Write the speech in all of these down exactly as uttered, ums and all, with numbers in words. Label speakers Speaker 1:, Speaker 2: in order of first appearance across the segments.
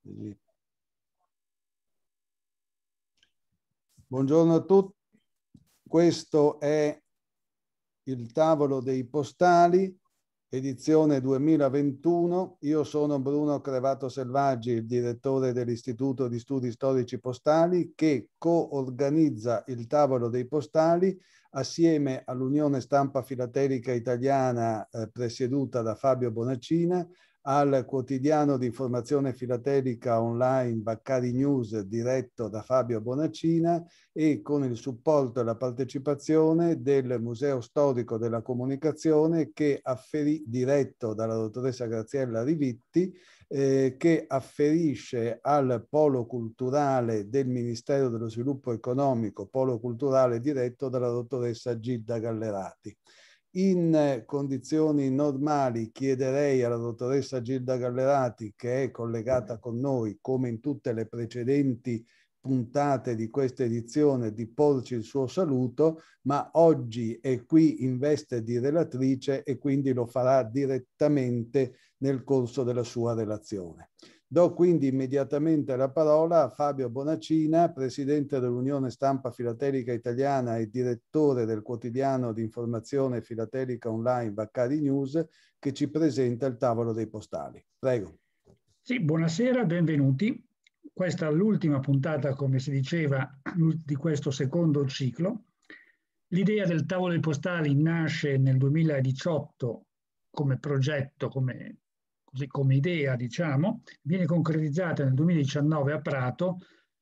Speaker 1: Buongiorno a tutti, questo è il tavolo dei postali, edizione duemilaventuno. Io sono Bruno Crevato Selvaggi, il direttore dell'Istituto di Studi Storici Postali, che co-organizza il tavolo dei postali assieme all'Unione Stampa Filatelica Italiana eh, presieduta da Fabio Bonacina, al quotidiano di informazione filatelica online Baccari News diretto da Fabio Bonacina e con il supporto e la partecipazione del Museo Storico della Comunicazione che afferì, diretto dalla dottoressa Graziella Rivitti, eh, che afferisce al Polo Culturale del Ministero dello Sviluppo Economico, Polo Culturale diretto dalla dottoressa Gilda Gallerati. In condizioni normali chiederei alla dottoressa Gilda Gallerati, che è collegata con noi come in tutte le precedenti puntate di questa edizione, di porci il suo saluto, ma oggi è qui in veste di relatrice e quindi lo farà direttamente nel corso della sua relazione. Do quindi immediatamente la parola a Fabio Bonacina, presidente dell'Unione Stampa Filatelica Italiana e direttore del quotidiano di informazione filatelica online Baccari News, che ci presenta il tavolo dei postali. Prego.
Speaker 2: Sì, buonasera, benvenuti. Questa è l'ultima puntata, come si diceva, di questo secondo ciclo. L'idea del tavolo dei postali nasce nel duemiladiciotto come progetto, come così come idea, diciamo, viene concretizzata nel duemiladiciannove a Prato,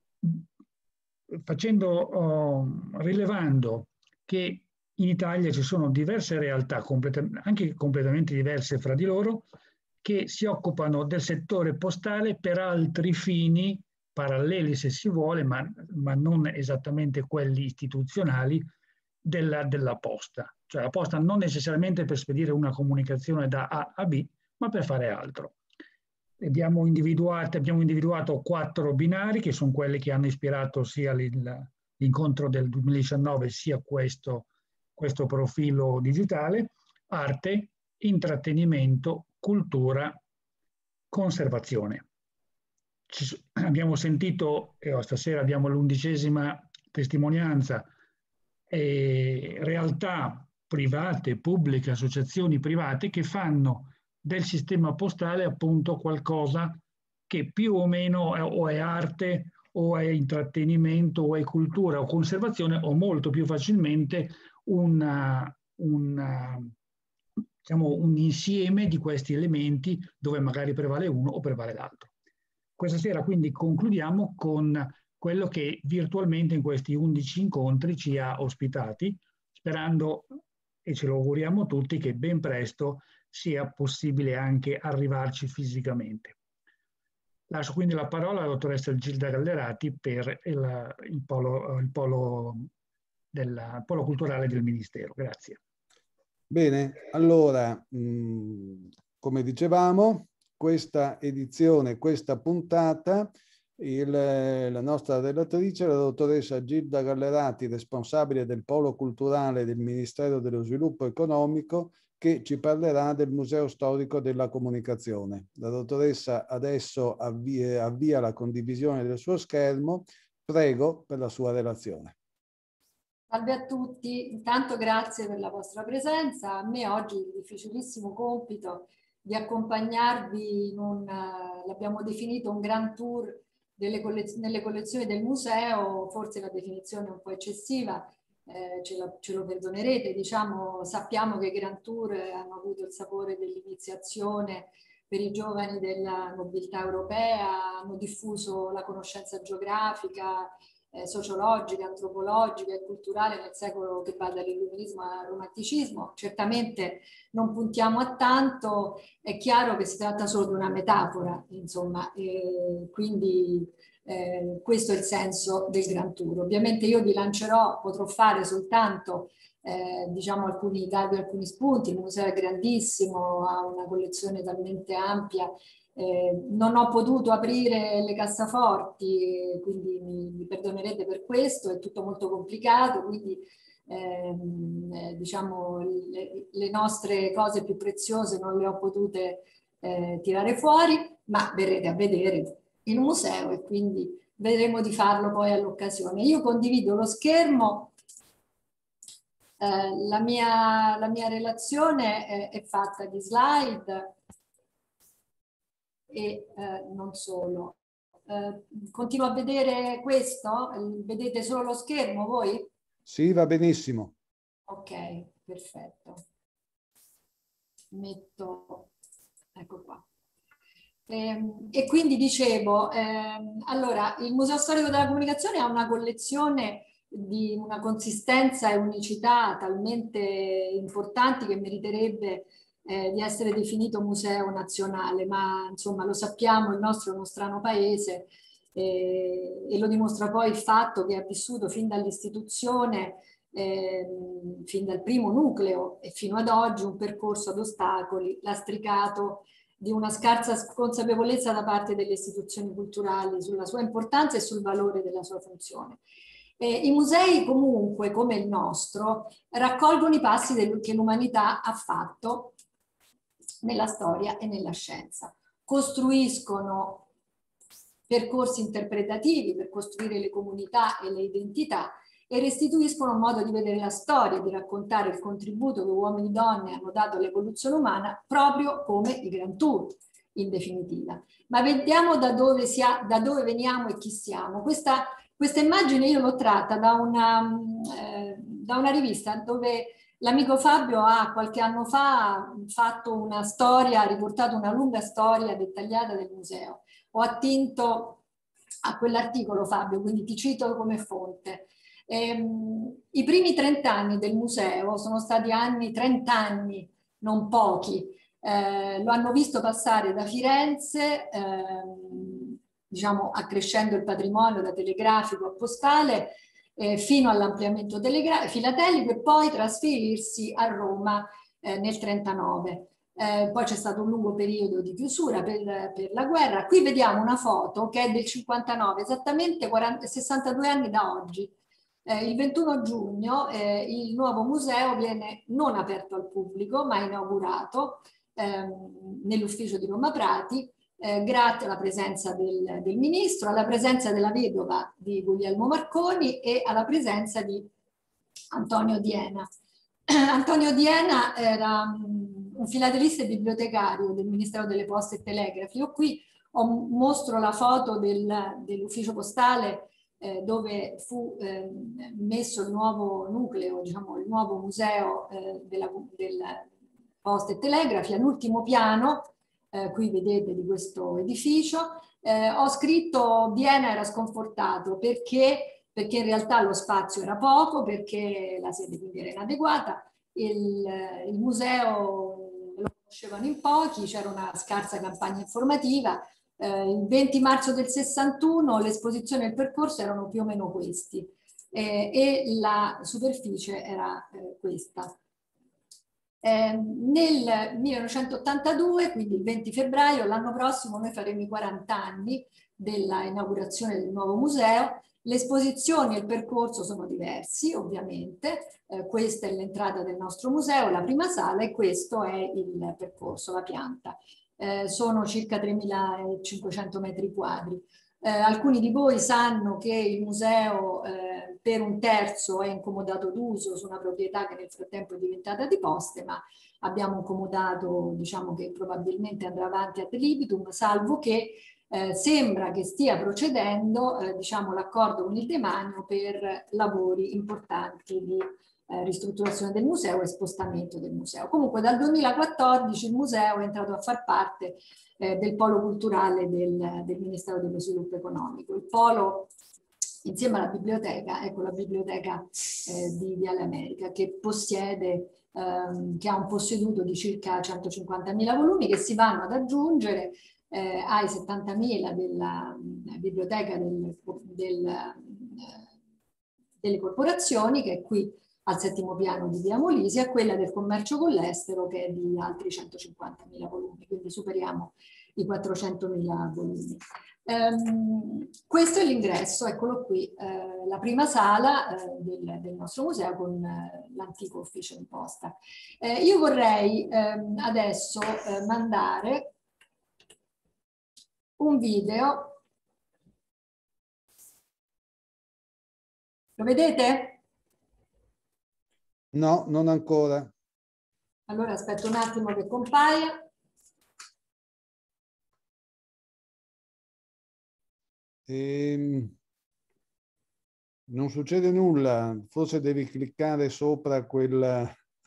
Speaker 2: facendo, uh, rilevando che in Italia ci sono diverse realtà, complet- anche completamente diverse fra di loro, che si occupano del settore postale per altri fini, paralleli se si vuole, ma, ma non esattamente quelli istituzionali, della, della posta. Cioè la posta non necessariamente per spedire una comunicazione da A a B, ma per fare altro. Abbiamo individuato, abbiamo individuato quattro binari che sono quelli che hanno ispirato sia l'incontro del duemiladiciannove sia questo, questo profilo digitale: arte, intrattenimento, cultura, conservazione. Ci, abbiamo sentito, e stasera abbiamo l'undicesima testimonianza, eh, realtà private, pubbliche, associazioni private che fanno del sistema postale appunto qualcosa che più o meno è, o è arte o è intrattenimento o è cultura o conservazione, o molto più facilmente una, una, diciamo, un insieme di questi elementi dove magari prevale uno o prevale l'altro. Questa sera quindi concludiamo con quello che virtualmente in questi undici incontri ci ha ospitati, sperando, e ce lo auguriamo tutti, che ben presto sia possibile anche arrivarci fisicamente. Lascio quindi la parola alla dottoressa Gilda Gallerati per il, il, polo, il, polo, del, il polo culturale del Ministero. Grazie.
Speaker 1: Bene, allora, mh, come dicevamo, questa edizione, questa puntata, il, la nostra relatrice, la dottoressa Gilda Gallerati, responsabile del Polo Culturale del Ministero dello Sviluppo Economico, che ci parlerà del Museo Storico della Comunicazione. La dottoressa adesso avvia, avvia la condivisione del suo schermo. Prego per la sua relazione.
Speaker 3: Salve a tutti, intanto grazie per la vostra presenza. A me oggi il difficilissimo compito di accompagnarvi in un, uh, l'abbiamo definito un grand tour delle collez- nelle collezioni del museo, forse la definizione è un po' eccessiva, eh, ce, la, ce lo perdonerete, diciamo, sappiamo che i grand tour hanno avuto il sapore dell'iniziazione per i giovani della nobiltà europea, hanno diffuso la conoscenza geografica, Eh, sociologica, antropologica e culturale nel secolo che va dall'illuminismo al romanticismo. Certamente non puntiamo a tanto, è chiaro che si tratta solo di una metafora, insomma, e quindi eh, questo è il senso del Grand Tour. Ovviamente io vi lancerò, potrò fare soltanto eh, diciamo alcuni, darvi alcuni spunti. Il museo è grandissimo, ha una collezione talmente ampia. Eh, non ho potuto aprire le cassaforti, quindi mi, mi perdonerete per questo, è tutto molto complicato, quindi ehm, eh, diciamo le, le nostre cose più preziose non le ho potute eh, tirare fuori, ma verrete a vedere il museo e quindi vedremo di farlo poi all'occasione. Io condivido lo schermo. Eh, la, mia, la mia relazione è, è fatta di slide e eh, non solo. Eh, continuo a vedere questo? Vedete solo lo schermo voi?
Speaker 1: Sì, va benissimo.
Speaker 3: Ok, perfetto. Metto, ecco qua. E, e quindi dicevo, ehm, allora, il Museo Storico della Comunicazione ha una collezione di una consistenza e unicità talmente importanti che meriterebbe eh, di essere definito museo nazionale, ma insomma lo sappiamo, il nostro è uno strano paese eh, e lo dimostra poi il fatto che ha vissuto fin dall'istituzione, eh, fin dal primo nucleo e fino ad oggi un percorso ad ostacoli, lastricato di una scarsa consapevolezza da parte delle istituzioni culturali sulla sua importanza e sul valore della sua funzione. Eh, I musei comunque, come il nostro, raccolgono i passi del, che l'umanità ha fatto nella storia e nella scienza. Costruiscono percorsi interpretativi per costruire le comunità e le identità e restituiscono un modo di vedere la storia, di raccontare il contributo che uomini e donne hanno dato all'evoluzione umana, proprio come i Grand Tour, in definitiva. Ma vediamo da dove, sia, da dove veniamo e chi siamo. Questa, questa immagine io l'ho tratta da una, eh, da una rivista dove l'amico Fabio ha qualche anno fa fatto una storia, ha riportato una lunga storia dettagliata del museo. Ho attinto a quell'articolo, Fabio, quindi ti cito come fonte. Ehm, I primi trent'anni del museo sono stati anni, trent'anni, non pochi. Eh, lo hanno visto passare da Firenze, ehm, diciamo accrescendo il patrimonio da telegrafico a postale, eh, fino all'ampliamento filatelico e poi trasferirsi a Roma eh, nel trentanove. Eh, poi c'è stato un lungo periodo di chiusura per, per la guerra. Qui vediamo una foto che è del cinquantanove, esattamente quaranta, sessantadue anni da oggi. Eh, il ventuno giugno eh, il nuovo museo viene non aperto al pubblico, ma inaugurato ehm, nell'ufficio di Roma Prati, eh, grazie alla presenza del, del ministro, alla presenza della vedova di Guglielmo Marconi e alla presenza di Antonio Diena. Antonio Diena era um, un filatelista e bibliotecario del Ministero delle Poste e Telegrafi. Io qui ho, mostro la foto del, dell'ufficio postale eh, dove fu eh, messo il nuovo nucleo, diciamo il nuovo museo eh, della, della Poste e Telegrafi. All'ultimo piano, eh, qui vedete di questo edificio, eh, ho scritto Diena era sconfortato perché perché in realtà lo spazio era poco, perché la sede quindi era inadeguata, il, il museo lo conoscevano in pochi, c'era una scarsa campagna informativa. Eh, il venti marzo del sessantuno l'esposizione e il percorso erano più o meno questi eh, e la superficie era eh, questa. Eh, nel millenovecentottantadue, quindi il venti febbraio, l'anno prossimo noi faremo i quaranta anni della inaugurazione del nuovo museo. Le esposizioni e il percorso sono diversi, ovviamente. Eh, questa è l'entrata del nostro museo, la prima sala, e questo è il percorso, la pianta. Eh, sono circa tremilacinquecento metri quadri. Eh, alcuni di voi sanno che il museo eh, per un terzo è in comodato d'uso su una proprietà che nel frattempo è diventata di Poste, ma abbiamo un comodato, diciamo, che probabilmente andrà avanti ad libitum, salvo che Eh, sembra che stia procedendo eh, diciamo, l'accordo con il demanio per lavori importanti di eh, ristrutturazione del museo e spostamento del museo. Comunque dal duemilaquattordici il museo è entrato a far parte eh, del polo culturale del, del Ministero dello Sviluppo Economico. Il polo insieme alla biblioteca, ecco la biblioteca eh, di Viale America che possiede, ehm, che ha un posseduto di circa centocinquantamila volumi che si vanno ad aggiungere Eh, ai settantamila della mh, biblioteca del, del, eh, delle corporazioni, che è qui al settimo piano di Via Molise, a quella del commercio con l'estero, che è di altri centocinquantamila volumi, quindi superiamo i quattrocentomila volumi. Um, questo è l'ingresso, eccolo qui, eh, la prima sala eh, del, del nostro museo con eh, l'antico ufficio di posta. Eh, io vorrei ehm, adesso eh, mandare un video Lo vedete?
Speaker 1: No, non ancora.
Speaker 3: Allora aspetto un attimo che compaia.
Speaker 1: Ehm, non succede nulla, forse devi cliccare sopra quella,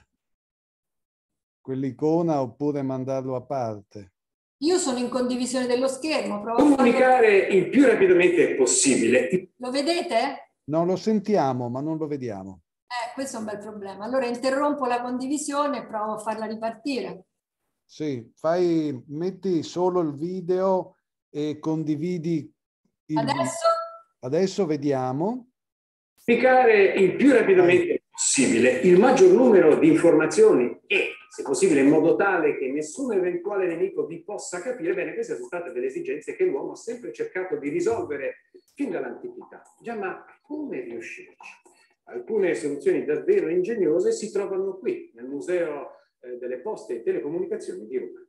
Speaker 1: quell'icona oppure mandarlo a parte.
Speaker 3: Io sono in condivisione dello schermo. Provo
Speaker 4: Comunicare il più rapidamente possibile.
Speaker 3: Lo vedete?
Speaker 1: Non lo sentiamo, ma non lo vediamo.
Speaker 3: Eh, questo è un bel problema. Allora interrompo la condivisione e provo a farla ripartire.
Speaker 1: Sì, fai, metti solo il video e condividi il
Speaker 3: Adesso?
Speaker 1: Adesso vediamo.
Speaker 4: Comunicare il più rapidamente possibile il maggior numero di informazioni e, se possibile, in modo tale che nessun eventuale nemico vi possa capire. Bene, queste sono state delle esigenze che l'uomo ha sempre cercato di risolvere fin dall'antichità. Già, ma come riuscirci? Alcune soluzioni davvero ingegnose si trovano qui, nel Museo eh, delle Poste e Telecomunicazioni di Roma.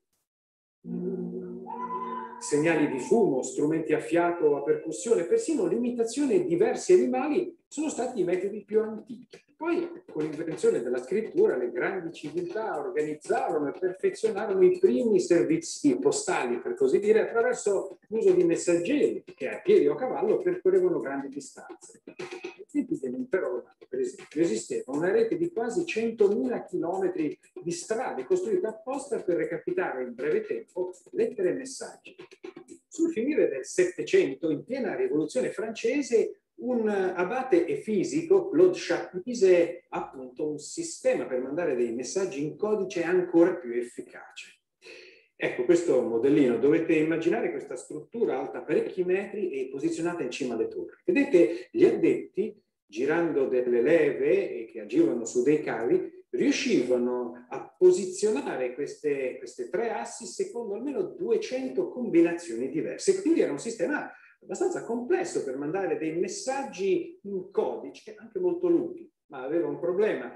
Speaker 4: Segnali di fumo, strumenti a fiato o a percussione, persino l'imitazione di diversi animali sono stati i metodi più antichi. Poi, con l'invenzione della scrittura, le grandi civiltà organizzarono e perfezionarono i primi servizi postali, per così dire, attraverso l'uso di messaggeri che a piedi o a cavallo percorrevano grandi distanze. Ai tempi dell'impero romano, per esempio, esisteva una rete di quasi centomila chilometri di strade costruite apposta per recapitare in breve tempo lettere e messaggi. Sul finire del Settecento, in piena rivoluzione francese, un abate e fisico, Claude Chappe, mise appunto un sistema per mandare dei messaggi in codice ancora più efficace. Ecco, questo modellino, dovete immaginare questa struttura alta parecchi metri e posizionata in cima alle torri. Vedete, gli addetti, girando delle leve che agivano su dei cavi, riuscivano a posizionare queste, queste tre assi secondo almeno duecento combinazioni diverse. Quindi era un sistema abbastanza complesso per mandare dei messaggi in codice, anche molto lunghi, ma aveva un problema.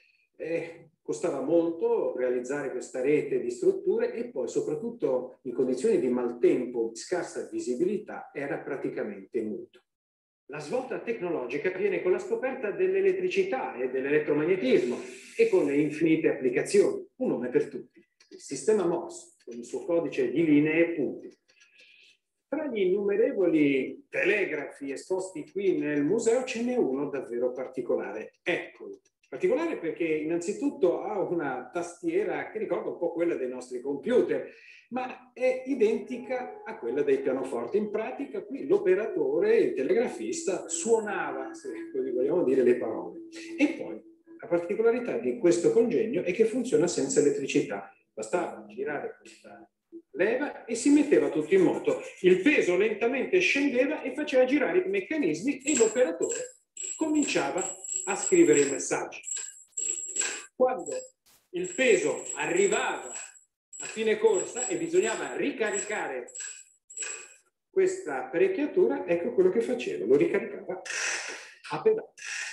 Speaker 4: Eh, costava molto realizzare questa rete di strutture e poi, soprattutto in condizioni di maltempo, di scarsa visibilità, era praticamente muto. La svolta tecnologica avviene con la scoperta dell'elettricità e dell'elettromagnetismo e con le infinite applicazioni. Un nome per tutti: il sistema Morse, con il suo codice di linee e punti. Tra gli innumerevoli telegrafi esposti qui nel museo ce n'è uno davvero particolare. Eccolo. Particolare perché innanzitutto ha una tastiera che ricorda un po' quella dei nostri computer, ma è identica a quella dei pianoforti. In pratica qui l'operatore, il telegrafista, suonava, se così vogliamo dire, le parole. E poi la particolarità di questo congegno è che funziona senza elettricità. Bastava girare questa leva e si metteva tutto in moto. Il peso lentamente scendeva e faceva girare i meccanismi e l'operatore cominciava a scrivere i messaggi. Quando il peso arrivava a fine corsa e bisognava ricaricare questa apparecchiatura, ecco quello che faceva, lo ricaricava a pedale.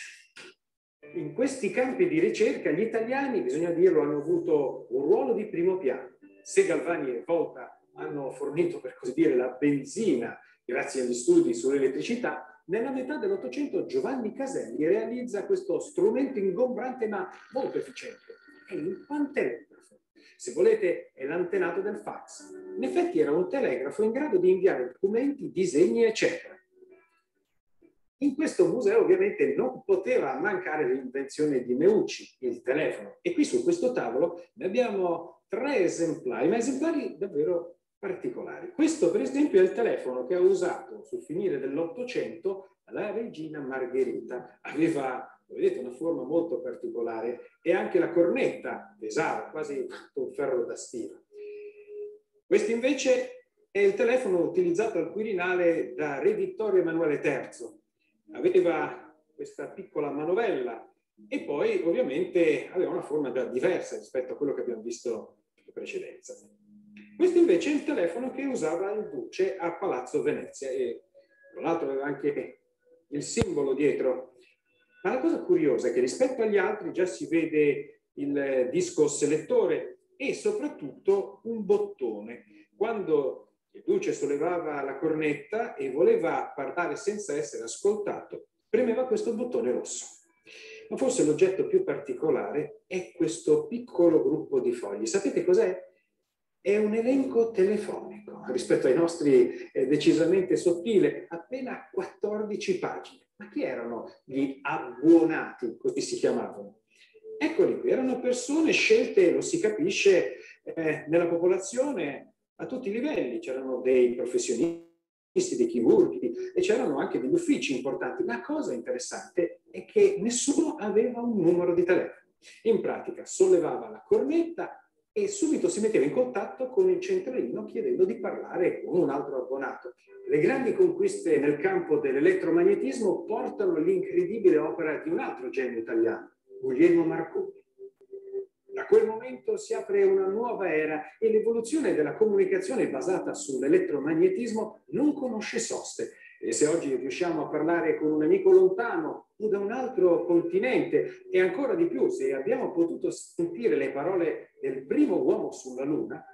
Speaker 4: In questi campi di ricerca gli italiani, bisogna dirlo, hanno avuto un ruolo di primo piano. Se Galvani e Volta hanno fornito, per così dire, la benzina grazie agli studi sull'elettricità, nella metà dell'Ottocento Giovanni Caselli realizza questo strumento ingombrante ma molto efficiente. È il pantelegrafo. Se volete, è l'antenato del fax. In effetti era un telegrafo in grado di inviare documenti, disegni, eccetera. In questo museo ovviamente non poteva mancare l'invenzione di Meucci, il telefono. E qui su questo tavolo ne abbiamo tre esemplari, ma esemplari davvero particolari. Questo per esempio è il telefono che ha usato sul finire dell'Ottocento la regina Margherita. Aveva, vedete, una forma molto particolare e anche la cornetta pesava quasi un ferro da stiro. Questo invece è il telefono utilizzato al Quirinale da Re Vittorio Emanuele terzo. Aveva questa piccola manovella e poi ovviamente aveva una forma diversa rispetto a quello che abbiamo visto in precedenza. Questo invece è il telefono che usava il duce a Palazzo Venezia e tra l'altro aveva anche il simbolo dietro. Ma la cosa curiosa è che rispetto agli altri già si vede il disco selettore e soprattutto un bottone. Quando il duce sollevava la cornetta e voleva parlare senza essere ascoltato, premeva questo bottone rosso. Ma forse l'oggetto più particolare è questo piccolo gruppo di fogli. Sapete cos'è? È un elenco telefonico, rispetto ai nostri eh, decisamente sottile, appena quattordici pagine. Ma chi erano gli abbonati, così si chiamavano? Eccoli qui, erano persone scelte, lo si capisce, eh, nella popolazione a tutti i livelli. C'erano dei professionisti, dei chirurghi e c'erano anche degli uffici importanti. La cosa interessante è che nessuno aveva un numero di telefono. In pratica sollevava la cornetta e subito si metteva in contatto con il centralino chiedendo di parlare con un altro abbonato. Le grandi conquiste nel campo dell'elettromagnetismo portano all'incredibile opera di un altro genio italiano, Guglielmo Marconi. Da quel momento si apre una nuova era e l'evoluzione della comunicazione basata sull'elettromagnetismo non conosce soste. E se oggi riusciamo a parlare con un amico lontano o da un altro continente, e ancora di più se abbiamo potuto sentire le parole del primo uomo sulla Luna,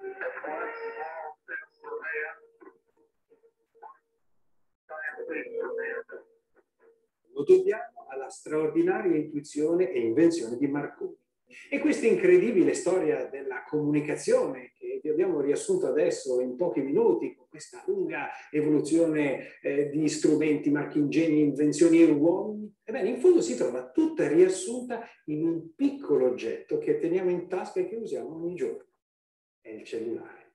Speaker 4: lo dobbiamo alla straordinaria intuizione e invenzione di Marconi. E questa incredibile storia della comunicazione che vi abbiamo riassunto adesso in pochi minuti, con questa lunga evoluzione eh, di strumenti, marchingegni, invenzioni e uomini, ebbene, in fondo si trova tutta riassunta in un piccolo oggetto che teniamo in tasca e che usiamo ogni giorno. È il cellulare.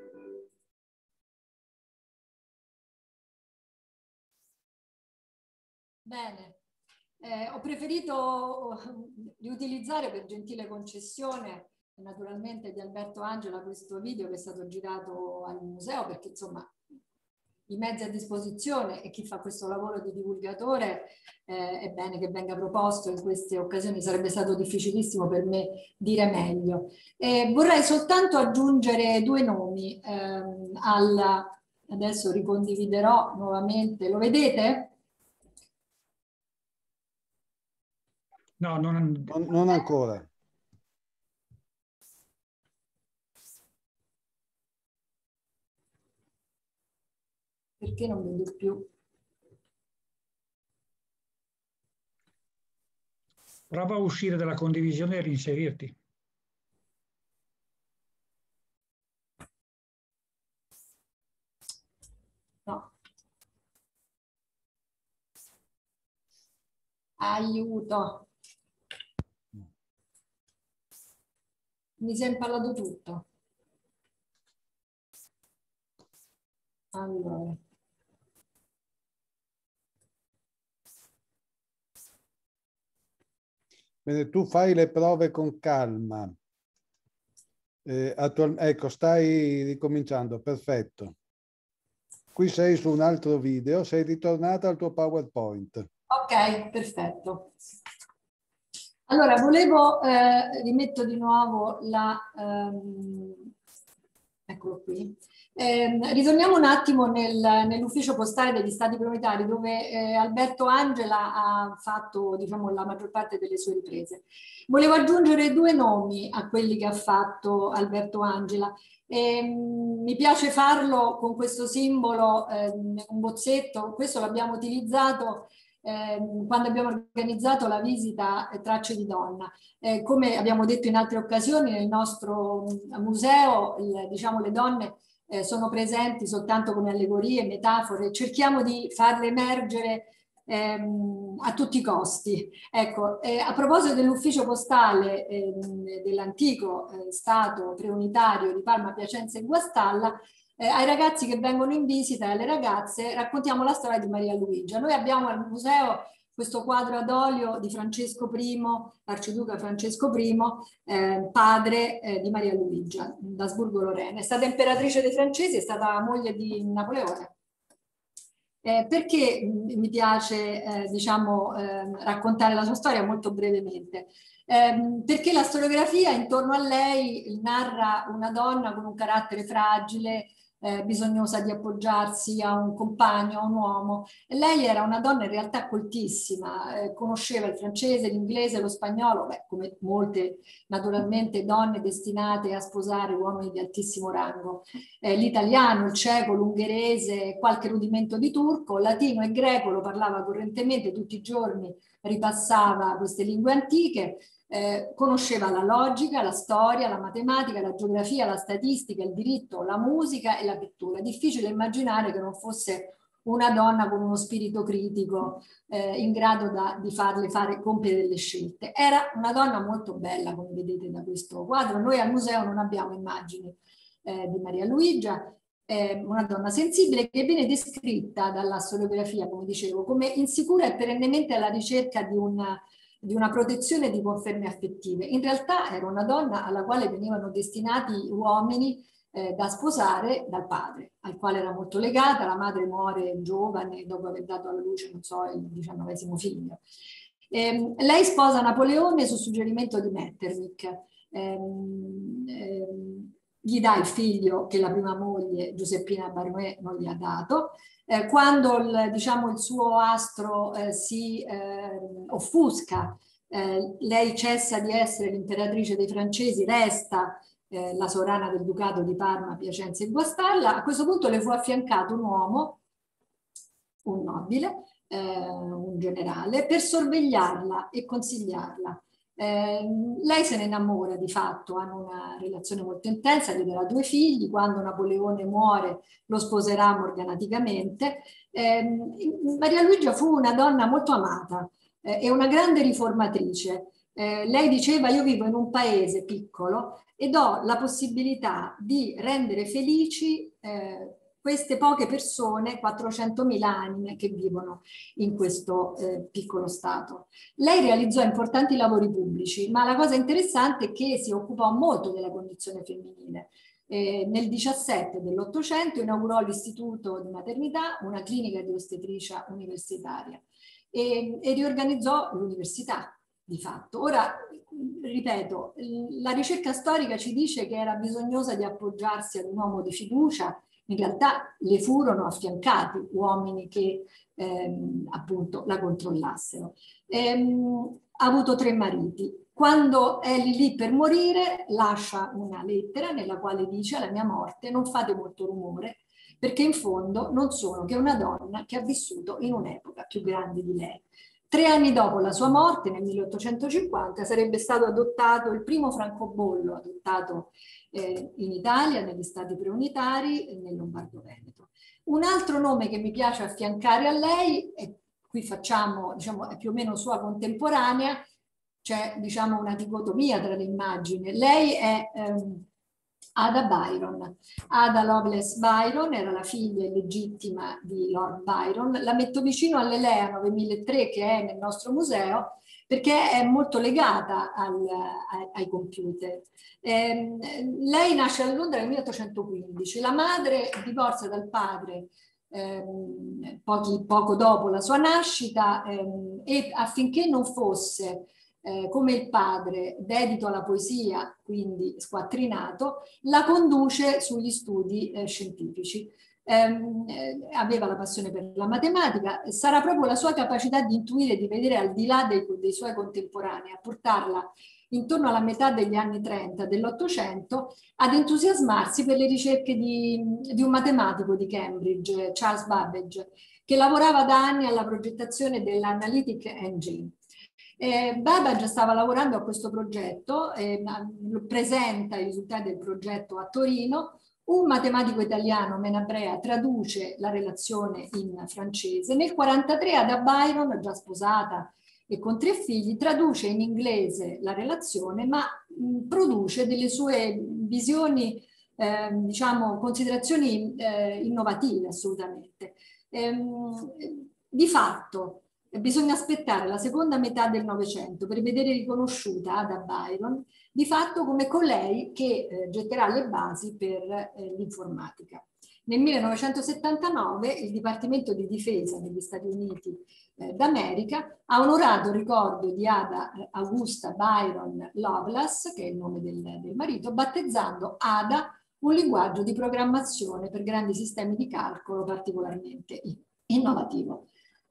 Speaker 3: Bene. Eh, ho preferito riutilizzare per gentile concessione naturalmente di Alberto Angela questo video che è stato girato al museo, perché insomma i mezzi a disposizione e chi fa questo lavoro di divulgatore eh, è bene che venga proposto in queste occasioni. Sarebbe stato difficilissimo per me dire meglio. Eh, vorrei soltanto aggiungere due nomi ehm, al, adesso ricondividerò nuovamente, lo vedete?
Speaker 2: No, non,
Speaker 1: non, non ancora.
Speaker 3: Perché non vedo più?
Speaker 2: Prova a uscire dalla condivisione e reinserirti.
Speaker 3: No. Aiuto. Mi si è impallato tutto. Allora.
Speaker 1: Bene, tu fai le prove con calma. Eh, attual- ecco, stai ricominciando, perfetto. Qui sei su un altro video, sei ritornata al tuo PowerPoint.
Speaker 3: Ok, perfetto. Allora, volevo, eh, rimetto di nuovo la, ehm, eccolo qui. Eh, ritorniamo un attimo nel, nell'ufficio postale degli Stati Proprietari, dove eh, Alberto Angela ha fatto, diciamo, la maggior parte delle sue riprese. Volevo aggiungere due nomi a quelli che ha fatto Alberto Angela. Eh, mi piace farlo con questo simbolo, eh, un bozzetto. Questo l'abbiamo utilizzato Eh, quando abbiamo organizzato la visita eh, Tracce di Donna. Eh, come abbiamo detto in altre occasioni, nel nostro museo il, diciamo, le donne eh, sono presenti soltanto come allegorie, metafore, cerchiamo di farle emergere ehm, a tutti i costi. Ecco, eh, a proposito dell'ufficio postale ehm, dell'antico eh, Stato preunitario di Parma, Piacenza e Guastalla, Eh, ai ragazzi che vengono in visita e alle ragazze raccontiamo la storia di Maria Luigia. Noi abbiamo al museo questo quadro ad olio di Francesco primo, arciduca Francesco primo, eh, padre eh, di Maria Luigia d'Asburgo-Lorena. È stata imperatrice dei francesi, è stata moglie di Napoleone. Eh, perché mh, mi piace eh, diciamo, eh, raccontare la sua storia molto brevemente? Eh, perché la storiografia intorno a lei narra una donna con un carattere fragile, eh, bisognosa di appoggiarsi a un compagno, a un uomo. E lei era una donna in realtà coltissima, eh, conosceva il francese, l'inglese, lo spagnolo, beh, come molte naturalmente donne destinate a sposare uomini di altissimo rango, eh, l'italiano, il ceco, l'ungherese, qualche rudimento di turco, latino e greco lo parlava correntemente, tutti i giorni ripassava queste lingue antiche. Eh, conosceva la logica, la storia, la matematica, la geografia, la statistica, il diritto, la musica e la pittura. Difficile immaginare che non fosse una donna con uno spirito critico eh, in grado da, di farle fare, compiere delle scelte. Era una donna molto bella, come vedete da questo quadro. Noi al museo non abbiamo immagini eh, di Maria Luigia, eh, una donna sensibile che viene descritta dalla storiografia, come dicevo, come insicura e perennemente alla ricerca di una di una protezione e di conferme affettive. In realtà era una donna alla quale venivano destinati uomini eh, da sposare dal padre, al quale era molto legata. La madre muore giovane dopo aver dato alla luce, non so, il diciannovesimo figlio. Eh, lei sposa Napoleone su suggerimento di Metternich. Eh, eh, gli dà il figlio che la prima moglie, Giuseppina Barnouet, non gli ha dato. Eh, quando il, diciamo, il suo astro eh, si eh, offusca, eh, lei cessa di essere l'imperatrice dei francesi, resta eh, la sovrana del ducato di Parma, Piacenza e Guastalla. A questo punto le fu affiancato un uomo, un nobile, eh, un generale, per sorvegliarla e consigliarla. Eh, lei se ne innamora di fatto, hanno una relazione molto intensa, gli darà due figli. Quando Napoleone muore lo sposerà morganaticamente. Eh, Maria Luigia fu una donna molto amata eh, e una grande riformatrice. Eh, lei diceva: io vivo in un paese piccolo ed ho la possibilità di rendere felici eh, queste poche persone, quattrocentomila anime che vivono in questo eh, piccolo stato. Lei realizzò importanti lavori pubblici, ma la cosa interessante è che si occupò molto della condizione femminile. Eh, nel diciassette dell'Ottocento inaugurò l'Istituto di Maternità, una clinica di ostetricia universitaria, e, e riorganizzò l'università di fatto. Ora, ripeto, la ricerca storica ci dice che era bisognosa di appoggiarsi ad un uomo di fiducia. In realtà le furono affiancati uomini che ehm, appunto la controllassero. Ehm, ha avuto tre mariti. Quando è lì, lì per morire, lascia una lettera nella quale dice: alla mia morte non fate molto rumore, perché in fondo non sono che una donna che ha vissuto in un'epoca più grande di lei. Tre anni dopo la sua morte, nel milleottocentocinquanta, sarebbe stato adottato il primo francobollo adottato eh, in Italia, negli stati preunitari e nel Lombardo-Veneto. Un altro nome che mi piace affiancare a lei, e qui facciamo, diciamo, è più o meno sua contemporanea, c'è, diciamo, una dicotomia tra le immagini. Lei è ehm, Ada Byron. Ada Lovelace Byron era la figlia illegittima di Lord Byron. La metto vicino all'Elea novemilatré che è nel nostro museo perché è molto legata al, ai, ai computer. Eh, lei nasce a Londra nel milleottocentoquindici. La madre divorzia dal padre ehm, pochi, poco dopo la sua nascita ehm, e affinché non fosse Eh, come il padre dedito alla poesia, quindi squattrinato, la conduce sugli studi eh, scientifici. Eh, aveva la passione per la matematica, sarà proprio la sua capacità di intuire, di vedere al di là dei, dei suoi contemporanei, a portarla intorno alla metà degli anni trenta dell'Ottocento ad entusiasmarsi per le ricerche di, di un matematico di Cambridge, Charles Babbage, che lavorava da anni alla progettazione dell'Analytic Engine. Eh, Babbage stava lavorando a questo progetto, eh, presenta i risultati del progetto a Torino. Un matematico italiano, Menabrea, traduce la relazione in francese. Nel millenovecentoquarantatré Ada Byron, già sposata e con tre figli, traduce in inglese la relazione, ma mh, produce delle sue visioni, eh, diciamo, considerazioni eh, innovative assolutamente. Ehm, di fatto, bisogna aspettare la seconda metà del Novecento per vedere riconosciuta Ada Byron di fatto come colei che eh, getterà le basi per eh, l'informatica. Nel millenovecentosettantanove il Dipartimento di Difesa degli Stati Uniti eh, d'America ha onorato il ricordo di Ada Augusta Byron Lovelace, che è il nome del, del marito, battezzando Ada un linguaggio di programmazione per grandi sistemi di calcolo particolarmente innovativo.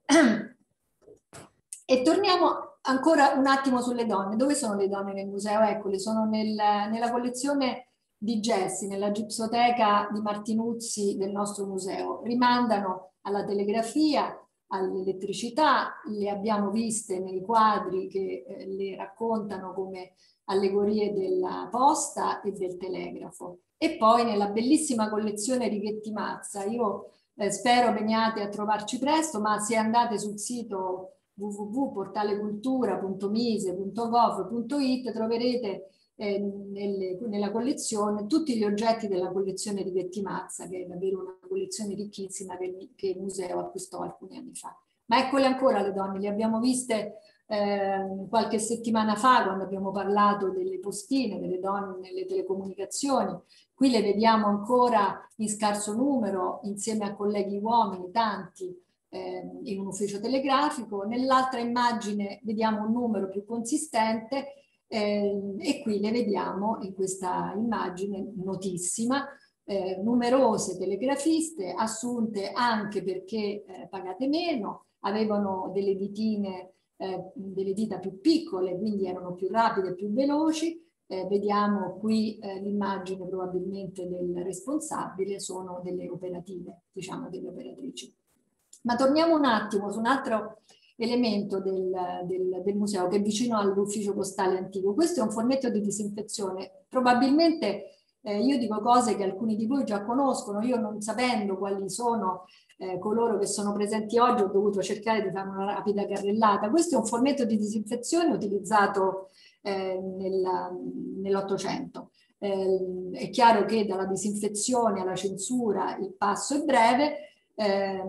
Speaker 3: E torniamo ancora un attimo sulle donne. Dove sono le donne nel museo? Eccole, sono nel, nella collezione di Gessi, nella gipsoteca di Martinuzzi del nostro museo. Rimandano alla telegrafia, all'elettricità, le abbiamo viste nei quadri che eh, le raccontano come allegorie della posta e del telegrafo. E poi nella bellissima collezione Righetti Mazza, io eh, spero veniate a trovarci presto, ma se andate sul sito w w w punto portalecultura punto mise punto gov punto it troverete eh, nelle, nella collezione tutti gli oggetti della collezione Righetti Mazza, che è davvero una collezione ricchissima che, che il museo acquistò alcuni anni fa. Ma eccole ancora le donne, le abbiamo viste eh, qualche settimana fa quando abbiamo parlato delle postine, delle donne nelle telecomunicazioni. Qui le vediamo ancora in scarso numero insieme a colleghi uomini, tanti, eh, in un ufficio telegrafico. Nell'altra immagine vediamo un numero più consistente eh, e qui le vediamo in questa immagine notissima, eh, numerose telegrafiste assunte anche perché eh, pagate meno, avevano delle ditine, eh, delle dita più piccole, quindi erano più rapide, più veloci. Eh, vediamo qui eh, l'immagine probabilmente del responsabile, sono delle operative, diciamo delle operatrici. Ma torniamo un attimo su un altro elemento del, del, del museo che è vicino all'ufficio postale antico. Questo è un fornetto di disinfezione. Probabilmente eh, io dico cose che alcuni di voi già conoscono, io non sapendo quali sono eh, coloro che sono presenti oggi ho dovuto cercare di fare una rapida carrellata. Questo è un fornetto di disinfezione utilizzato eh, nell'Ottocento. Eh, è chiaro che dalla disinfezione alla censura il passo è breve. Eh,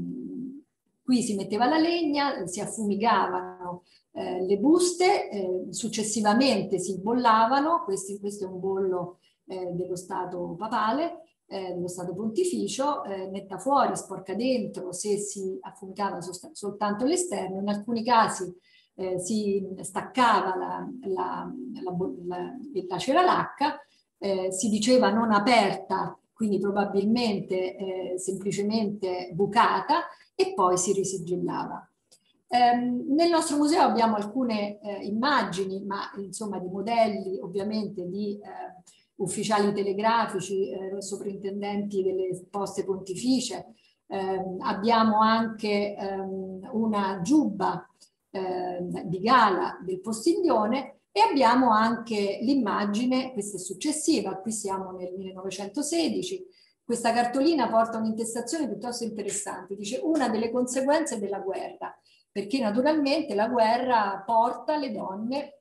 Speaker 3: qui si metteva la legna, si affumigavano eh, le buste, eh, successivamente si bollavano, questi, questo è un bollo eh, dello Stato papale, eh, dello Stato pontificio, eh, metta fuori, sporca dentro se si affumicava soltanto l'esterno, in alcuni casi eh, si staccava la, la, la, la, la ceralacca, eh, si diceva non aperta, quindi probabilmente eh, semplicemente bucata, e poi si risigillava. Eh, nel nostro museo abbiamo alcune eh, immagini, ma insomma di modelli ovviamente di eh, ufficiali telegrafici, eh, sovrintendenti delle poste pontificie. Eh, abbiamo anche ehm, una giubba eh, di gala del postiglione e abbiamo anche l'immagine, questa è successiva, qui siamo nel millenovecentosedici. Questa cartolina porta un'intestazione piuttosto interessante, dice una delle conseguenze della guerra, perché naturalmente la guerra porta le donne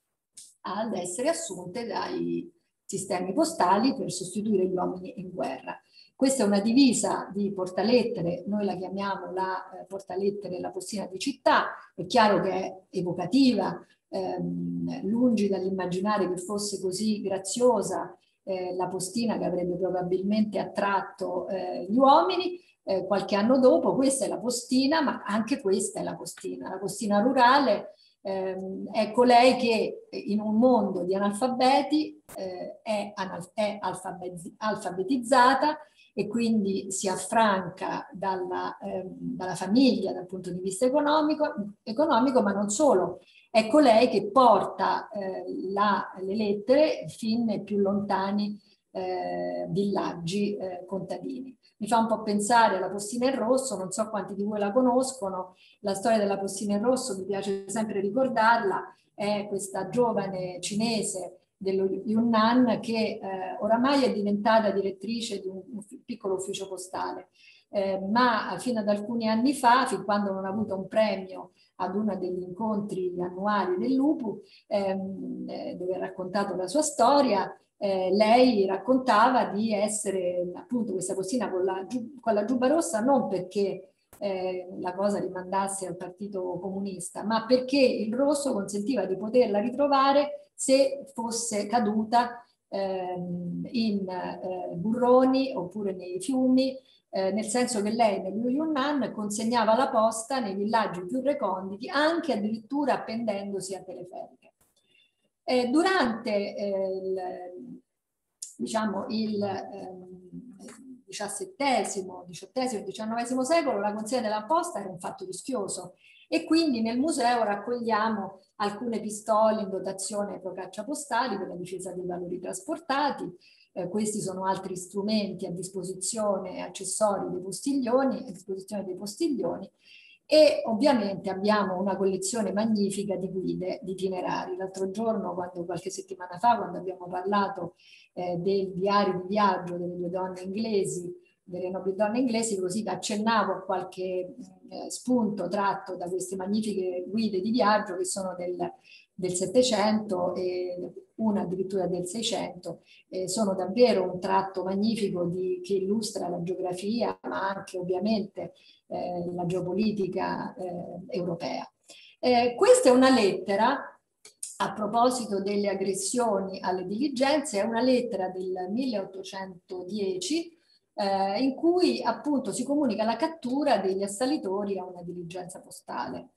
Speaker 3: ad essere assunte dai sistemi postali per sostituire gli uomini in guerra. Questa è una divisa di portalettere, noi la chiamiamo la eh, portalettere la postina di città, è chiaro che è evocativa, ehm, lungi dall'immaginare che fosse così graziosa eh, la postina che avrebbe probabilmente attratto eh, gli uomini. Eh, qualche anno dopo questa è la postina, ma anche questa è la postina, la postina rurale. Ehm, è colei che in un mondo di analfabeti eh, è, analf è alfabeti alfabetizzata e quindi si affranca dalla, eh, dalla famiglia dal punto di vista economico, economico, ma non solo, è colei che porta eh, la, le lettere fin nei più lontani eh, villaggi eh, contadini. Mi fa un po' pensare alla postina in rosso, non so quanti di voi la conoscono, la storia della postina in rosso mi piace sempre ricordarla, è questa giovane cinese dello Yunnan che eh, oramai è diventata direttrice di un, un piccolo ufficio postale, eh, ma fino ad alcuni anni fa, fin quando non ha avuto un premio ad uno degli incontri annuali dell'U P U, ehm, eh, dove ha raccontato la sua storia, Eh, lei raccontava di essere appunto questa postina con la, con la giubba rossa non perché eh, la cosa rimandasse al partito comunista, ma perché il rosso consentiva di poterla ritrovare se fosse caduta eh, in eh, burroni oppure nei fiumi, eh, nel senso che lei nello Yunnan consegnava la posta nei villaggi più reconditi, anche addirittura appendendosi a teleferiche. Eh, durante eh, diciamo, il ehm, diciassettesimo, diciottesimo, diciannovesimo secolo la consegna della posta era un fatto rischioso e quindi nel museo raccogliamo alcune pistole in dotazione ai procacciapostali per la difesa dei valori trasportati. Eh, questi sono altri strumenti a disposizione, accessori dei postiglioni, a disposizione dei postiglioni, e ovviamente abbiamo una collezione magnifica di guide, di itinerari. L'altro giorno, quando, qualche settimana fa, quando abbiamo parlato eh, del diario di viaggio delle due donne inglesi, delle nobili donne inglesi, così accennavo a qualche eh, spunto tratto da queste magnifiche guide di viaggio che sono del, del Settecento e una addirittura del Seicento. Eh, sono davvero un tratto magnifico di, che illustra la geografia, ma anche ovviamente eh, la geopolitica eh, europea. Eh, questa è una lettera, a proposito delle aggressioni alle diligenze, è una lettera del milleottocentodieci eh, in cui appunto si comunica la cattura degli assalitori a una diligenza postale.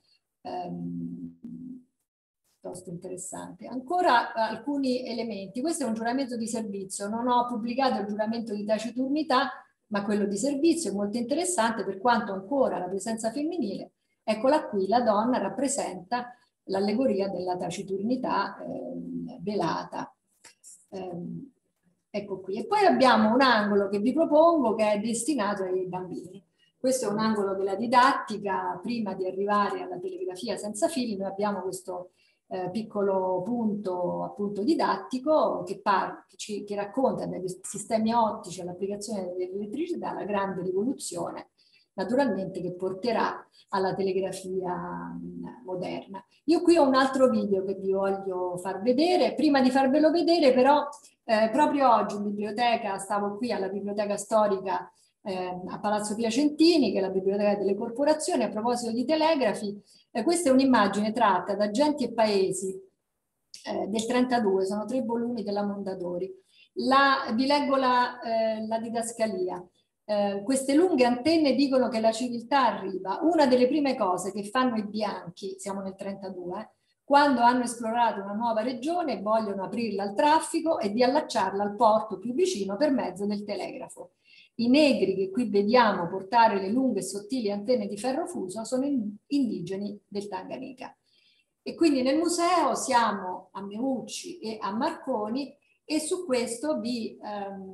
Speaker 3: Um, piuttosto interessante. Ancora alcuni elementi. Questo è un giuramento di servizio. Non ho pubblicato il giuramento di taciturnità, ma quello di servizio è molto interessante per quanto ancora la presenza femminile. Eccola qui, la donna rappresenta l'allegoria della taciturnità eh, velata. Eh, ecco qui. E poi abbiamo un angolo che vi propongo che è destinato ai bambini. Questo è un angolo della didattica. Prima di arrivare alla telegrafia senza fili, noi abbiamo questo eh, piccolo punto appunto didattico che, par che, ci, che racconta dai sistemi ottici all'applicazione dell'elettricità la grande rivoluzione, naturalmente, che porterà alla telegrafia moderna. Io qui ho un altro video che vi voglio far vedere. Prima di farvelo vedere, però, eh, proprio oggi in biblioteca, stavo qui alla biblioteca storica eh, a Palazzo Piacentini, che è la biblioteca delle corporazioni, a proposito di telegrafi. Eh, questa è un'immagine tratta da Genti e Paesi eh, del trentadue, sono tre volumi della Mondadori. La, vi leggo la, eh, la didascalia. Eh, queste lunghe antenne dicono che la civiltà arriva. Una delle prime cose che fanno i bianchi, siamo nel trentadue, eh, quando hanno esplorato una nuova regione e vogliono aprirla al traffico, è di allacciarla al porto più vicino per mezzo del telegrafo. I negri che qui vediamo portare le lunghe e sottili antenne di ferro fuso sono indigeni del Tanganica. E quindi nel museo siamo a Meucci e a Marconi, e su questo vi, ehm,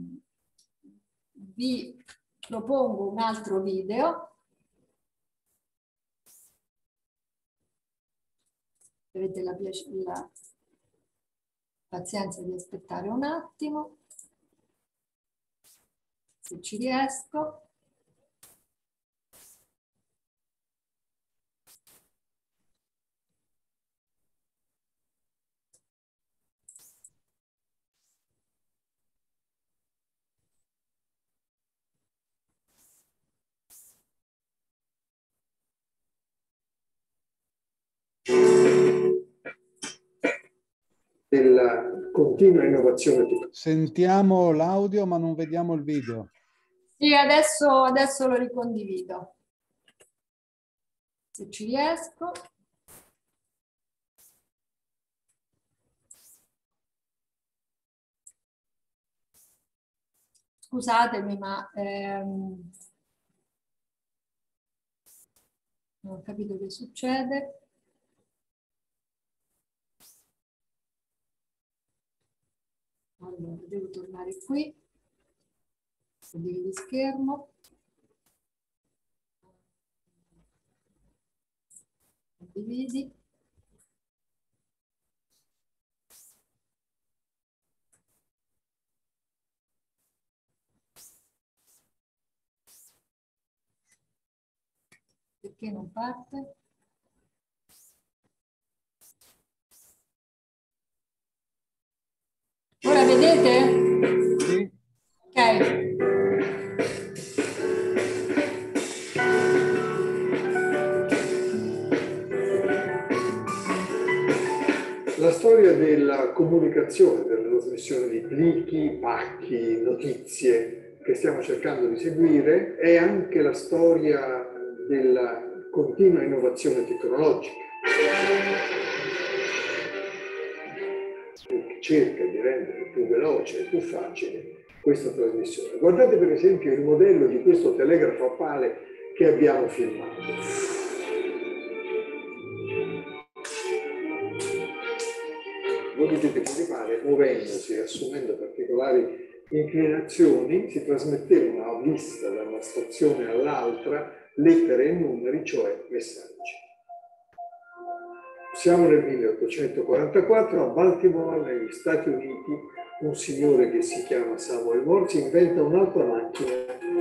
Speaker 3: vi propongo un altro video. Avete la, la pazienza di aspettare un attimo, se ci riesco.
Speaker 4: Della continua innovazione.
Speaker 1: Sentiamo l'audio ma non vediamo il video.
Speaker 3: Sì, adesso, adesso lo ricondivido. Se ci riesco. Scusatemi, ma ehm, non ho capito che succede. Allora, devo tornare qui, condivido schermo, condividi. Perché non parte? Ora vedete?
Speaker 1: Sì.
Speaker 3: Ok.
Speaker 4: La storia della comunicazione, della trasmissione di plichi, pacchi, notizie che stiamo cercando di seguire è anche la storia della continua innovazione tecnologica.
Speaker 5: cerca di rendere più veloce e più facile questa trasmissione. Guardate per esempio il modello di questo telegrafo a pale che abbiamo filmato. Voi vedete che mi pare, muovendosi, assumendo particolari inclinazioni, si trasmettevano a vista da una stazione all'altra lettere e numeri, cioè messaggi. Siamo nel milleottocentoquarantaquattro, a Baltimore, negli Stati Uniti, un signore che si chiama Samuel Morse inventa un'altra macchina.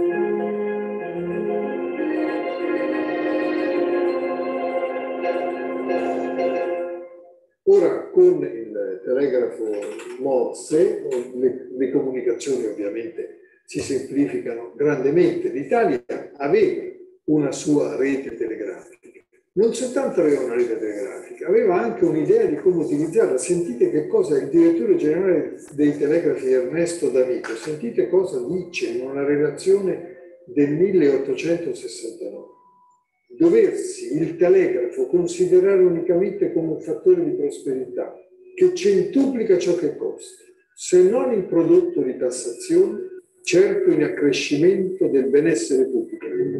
Speaker 5: Ora, con il telegrafo Morse, le, le comunicazioni ovviamente si semplificano grandemente. L'Italia aveva una sua rete telegrafica. Non soltanto aveva una rete telegrafica, aveva anche un'idea di come utilizzarla. Sentite che cosa il direttore generale dei telegrafi Ernesto D'Amico, sentite cosa dice in una relazione del milleottocentosessantanove. Doversi il telegrafo considerare unicamente come un fattore di prosperità che centuplica ciò che costa, se non in prodotto di tassazione, certo in accrescimento del benessere pubblico.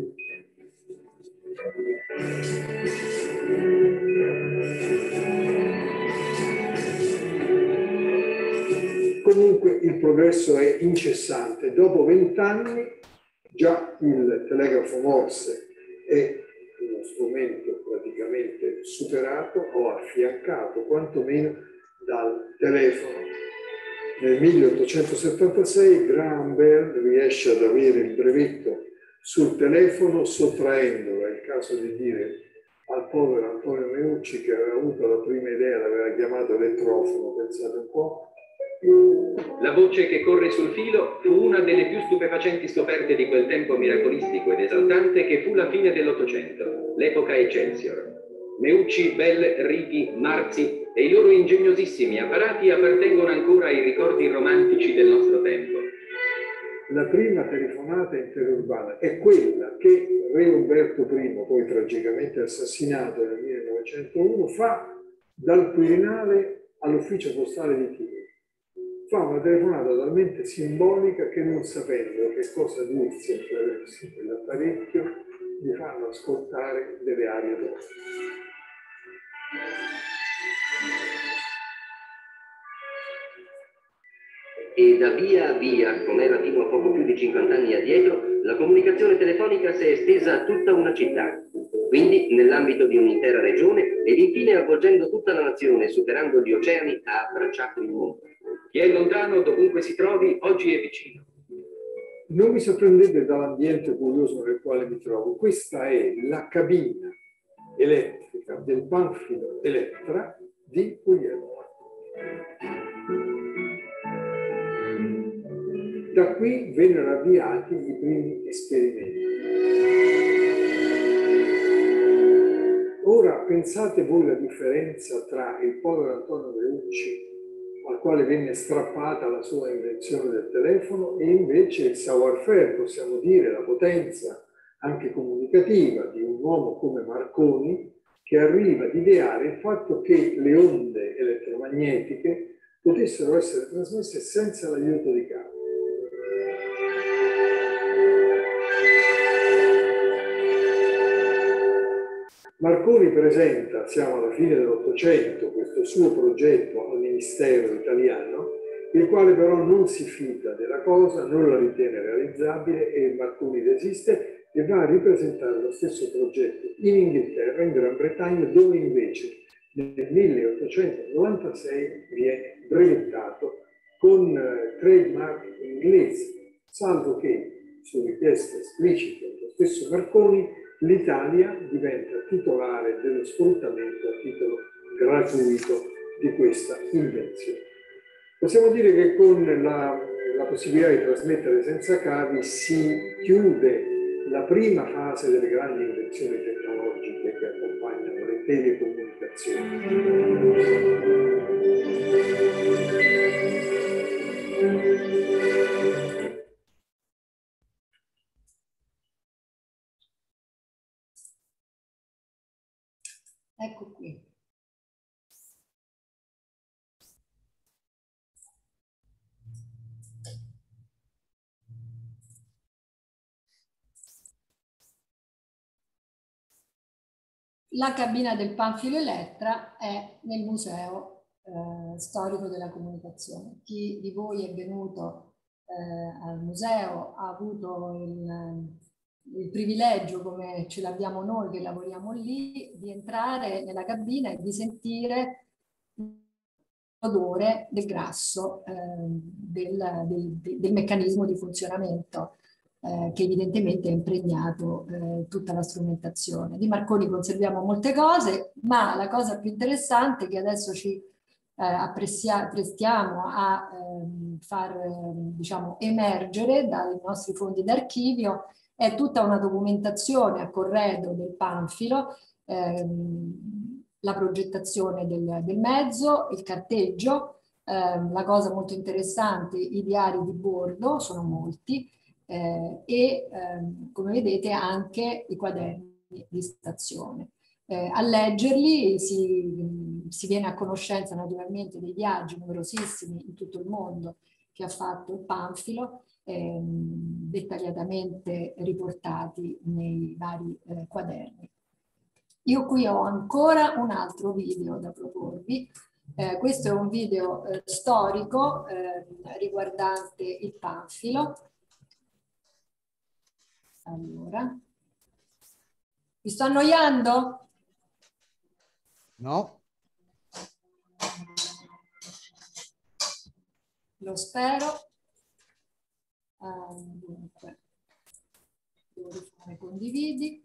Speaker 5: Comunque il progresso è incessante. Dopo vent'anni già il telegrafo Morse è uno strumento praticamente superato o affiancato quantomeno dal telefono. Nel milleottocentosettantasei Graham Bell riesce ad avere il brevetto sul telefono sottraendolo, è il caso di dire al povero Antonio Meucci, che aveva avuto la prima idea, l'aveva chiamato elettrofono, pensate un po'.
Speaker 6: La voce che corre sul filo fu una delle più stupefacenti scoperte di quel tempo miracolistico ed esaltante che fu la fine dell'Ottocento, l'epoca Excelsior. Meucci, Bell, Righi, Marzi e i loro ingegnosissimi apparati appartengono ancora ai ricordi romantici del nostro tempo.
Speaker 5: La prima telefonata interurbana è quella che Re Umberto primo, poi tragicamente assassinato nel millenovecentouno, fa dal Quirinale all'ufficio postale di Tivoli. Fa una telefonata talmente simbolica che, non sapendo che cosa dirsi attraverso quell'apparecchio, gli fanno ascoltare delle arie d'oro.
Speaker 7: E da via a via, come era fino a poco più di cinquanta anni addietro, la comunicazione telefonica si è estesa a tutta una città, quindi nell'ambito di un'intera regione ed infine avvolgendo tutta la nazione, superando gli oceani, ha abbracciato il mondo.
Speaker 6: Chi è lontano, dovunque si trovi, oggi è vicino.
Speaker 5: Non mi sorprendete dall'ambiente curioso nel quale mi trovo. Questa è la cabina elettrica del Panfilo Elettra di Guglielmo. Da qui vennero avviati i primi esperimenti. Ora pensate voi la differenza tra il povero Antonio Meucci, al quale venne strappata la sua invenzione del telefono, e invece il savoir-faire, possiamo dire, la potenza anche comunicativa di un uomo come Marconi, che arriva ad ideare il fatto che le onde elettromagnetiche potessero essere trasmesse senza l'aiuto di cavi. Marconi presenta, siamo alla fine dell'Ottocento, questo suo progetto al Ministero italiano, il quale però non si fida della cosa, non la ritiene realizzabile, e Marconi desiste e va a ripresentare lo stesso progetto in Inghilterra, in Gran Bretagna, dove invece nel milleottocentonovantasei viene brevettato con eh, trademark inglese, salvo che, su richiesta esplicita dello stesso Marconi, l'Italia diventa titolare dello sfruttamento a titolo gratuito di questa invenzione. Possiamo dire che con la, la possibilità di trasmettere senza cavi si chiude la prima fase delle grandi invenzioni tecnologiche che accompagnano le telecomunicazioni.
Speaker 3: Ecco qui. la cabina del Panfilo Elettra è nel Museo eh, Storico della Comunicazione. Chi di voi è venuto eh, al museo ha avuto il, il privilegio, come ce l'abbiamo noi che lavoriamo lì, di entrare nella cabina e di sentire l'odore del grasso eh, del, del, del meccanismo di funzionamento eh, che evidentemente ha impregnato eh, tutta la strumentazione. Di Marconi conserviamo molte cose, ma la cosa più interessante che adesso ci eh, prestiamo a eh, far eh, diciamo, emergere dai nostri fondi d'archivio è tutta una documentazione a corredo del Panfilo, ehm, la progettazione del, del mezzo, il carteggio, ehm, la cosa molto interessante, i diari di bordo, sono molti, eh, e ehm, come vedete anche i quaderni di stazione. Eh, a leggerli si, si viene a conoscenza naturalmente dei viaggi numerosissimi in tutto il mondo che ha fatto il Panfilo, ehm, dettagliatamente riportati nei vari eh, quaderni. Io qui ho ancora un altro video da proporvi. Eh, questo è un video eh, storico eh, riguardante il Panfilo. Allora, vi sto annoiando?
Speaker 1: No.
Speaker 3: Lo spero. Uh, dunque, devo rifare condividi.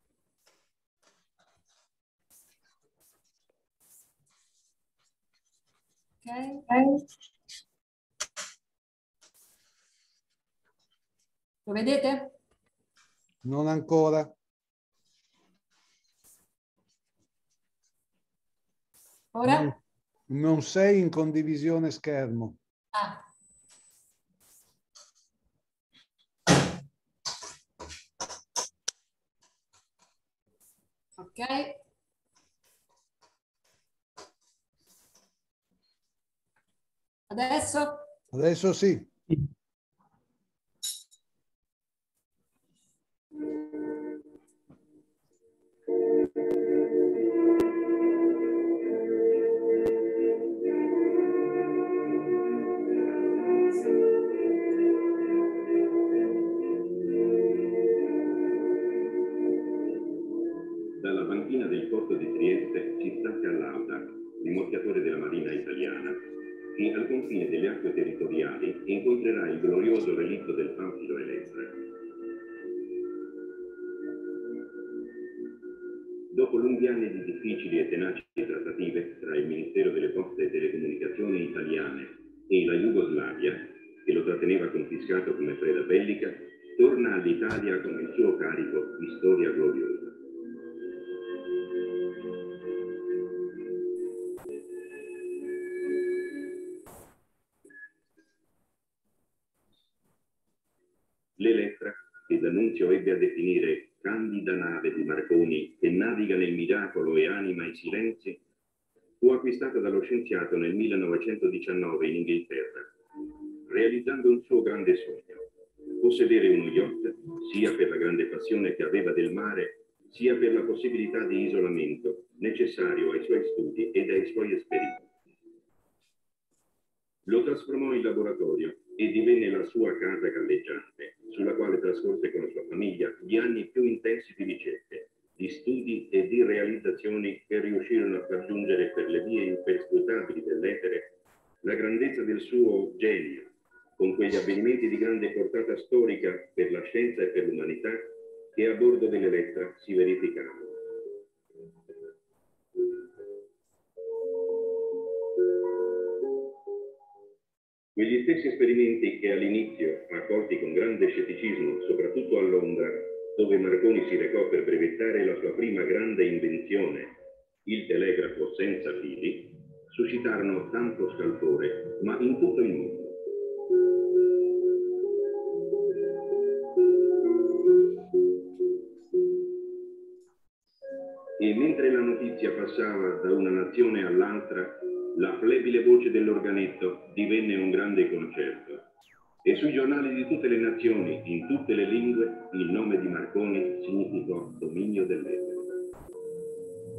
Speaker 3: Ok. Lo vedete?
Speaker 1: Non ancora.
Speaker 3: Ora?
Speaker 1: Non, non sei in condivisione schermo.
Speaker 3: Ah. Ok. Adesso?
Speaker 1: Adesso sì.
Speaker 6: Dalla banchina del porto di Trieste si stacca all'Auda, rimorchiatore della Marina italiana, che al confine delle acque territoriali incontrerà il glorioso relitto del Panfilo Elettra. Dopo lunghi anni di difficili e tenaci trattative tra il Ministero delle Poste e Telecomunicazioni italiane e la Jugoslavia, che lo tratteneva confiscato come preda bellica, torna all'Italia con il suo carico di storia gloriosa. L'Elettra, che D'Annunzio ebbe a definire candida nave di Marconi che naviga nel miracolo e anima i silenzi, fu acquistata dallo scienziato nel millenovecentodiciannove in Inghilterra, realizzando un suo grande sogno: possedere uno yacht, sia per la grande passione che aveva del mare, sia per la possibilità di isolamento necessario ai suoi studi ed ai suoi esperimenti. Lo trasformò in laboratorio e divenne la sua casa galleggiante, sulla quale trascorse con la sua famiglia gli anni più intensi di ricerche, di studi e di realizzazioni che riuscirono a far giungere per le vie imperscrutabili dell'etere la grandezza del suo genio, con quegli avvenimenti di grande portata storica per la scienza e per l'umanità che a bordo dell'Elettra si verificarono. Quegli stessi esperimenti che all'inizio, accolti con grande scetticismo, soprattutto a Londra, dove Marconi si recò per brevettare la sua prima grande invenzione, il telegrafo senza fili, suscitarono tanto scalpore, ma in tutto il mondo. E mentre la notizia passava da una nazione all'altra, la flebile voce dell'organetto divenne un grande concerto. E sui giornali di tutte le nazioni, in tutte le lingue, il nome di Marconi significò dominio dell'etere.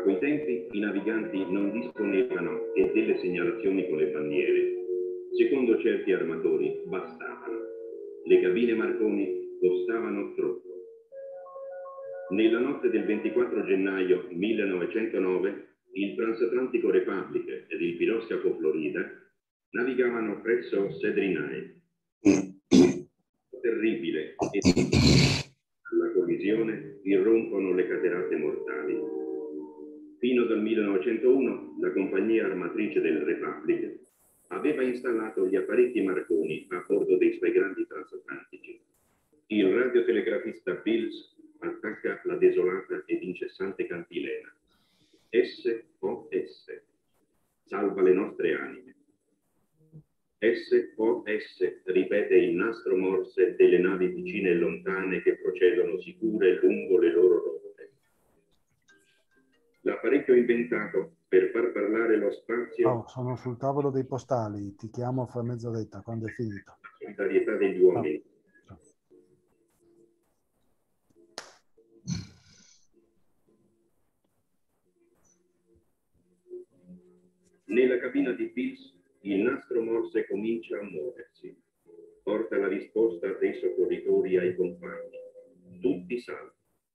Speaker 8: quei tempi i naviganti non disponevano che delle segnalazioni con le bandiere. Secondo certi armatori bastavano. Le cabine Marconi costavano troppo. Nella notte del ventiquattro gennaio millenovecentonove il transatlantico Republic ed il piroscafo Florida navigavano presso Sedrinai. Terribile e alla collisione irrompono le caterate mortali. Fino dal millenovecentouno la compagnia armatrice del Republic aveva installato gli apparecchi Marconi a bordo dei suoi grandi transatlantici. Il radiotelegrafista Bills attacca la desolata ed incessante cantilena. S O S, salva le nostre anime. S O S ripete il nastro morse delle navi vicine e lontane che procedono sicure lungo le loro rotte. L'apparecchio inventato per far parlare lo spazio...
Speaker 1: Oh, sono sul tavolo dei postali, ti chiamo fra mezz'oretta quando è finito.
Speaker 8: La solidarietà degli uomini.
Speaker 1: Oh.
Speaker 8: Nella cabina di Bills il nastro morse comincia a muoversi. Porta la risposta dei soccorritori ai compagni. Tutti salvi.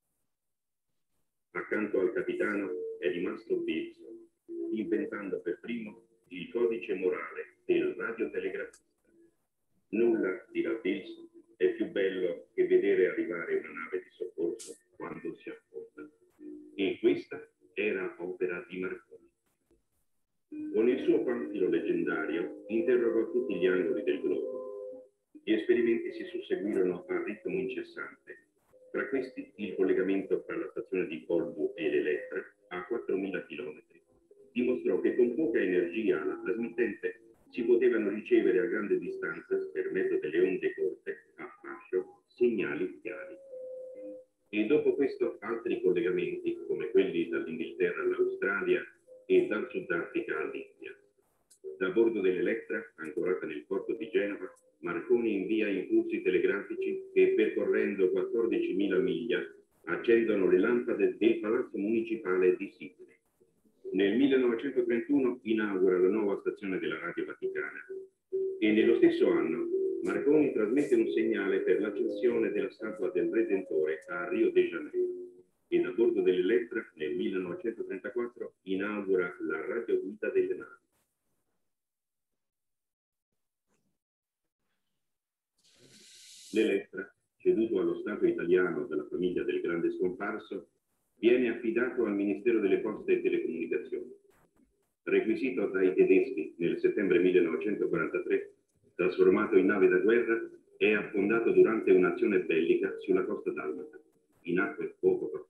Speaker 8: Accanto al capitano è rimasto Bills, inventando per primo il codice morale del radiotelegrafista. Nulla, dirà Bills, è più bello che vedere arrivare una nave di soccorso quando si affonda. E questa era opera di Marconi. Con il suo panfilo leggendario interrogò tutti gli angoli del globo. Gli esperimenti si susseguirono a ritmo incessante. Tra questi il collegamento tra la stazione di Polvo e l'Elettra a quattromila chilometri dimostrò che con poca energia alla trasmittente si potevano ricevere a grande distanza, per mezzo delle onde corte, a fascio, segnali chiari. E dopo questo altri collegamenti, come quelli dall'Inghilterra all'Australia e dal Sudafrica all'India. Da bordo dell'Elettra, ancorata nel porto di Genova, Marconi invia impulsi telegrafici che, percorrendo quattordicimila miglia, accendono le lampade del Palazzo Municipale di Sydney. Nel millenovecentotrentuno inaugura la nuova stazione della Radio Vaticana e nello stesso anno Marconi trasmette un segnale per l'accensione della statua del Redentore a Rio de Janeiro. E da bordo dell'Elettra nel millenovecentotrentaquattro inaugura la radioguida delle navi. L'Elettra, ceduto allo Stato italiano dalla famiglia del grande scomparso, viene affidato al Ministero delle Poste e Telecomunicazioni. Requisito dai tedeschi nel settembre millenovecentoquarantatré, trasformato in nave da guerra, è affondato durante un'azione bellica sulla costa dalmata, in acque poco profonde.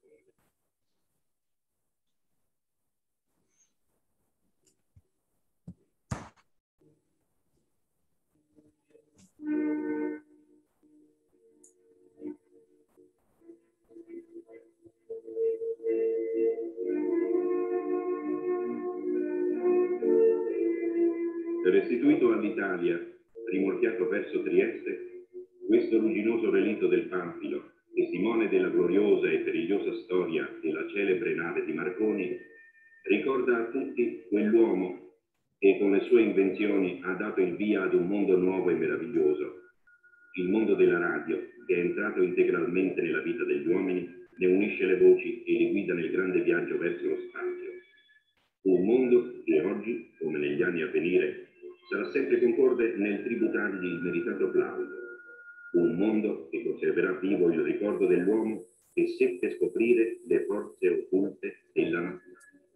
Speaker 8: Restituito all'Italia, rimorchiato verso Trieste, questo rugginoso relitto del Panfilo, testimone della gloriosa e perigliosa storia della celebre nave di Marconi, ricorda a tutti quell'uomo che con le sue invenzioni ha dato il via ad un mondo nuovo e meraviglioso, il mondo della radio, che è entrato integralmente nella vita degli uomini, ne unisce le voci e li guida nel grande viaggio verso lo spazio. Un mondo che oggi, come negli anni a venire, sarà sempre concorde nel tributargli il meritato plauso. Un mondo che conserverà vivo il ricordo dell'uomo che seppe scoprire le forze occulte della natura.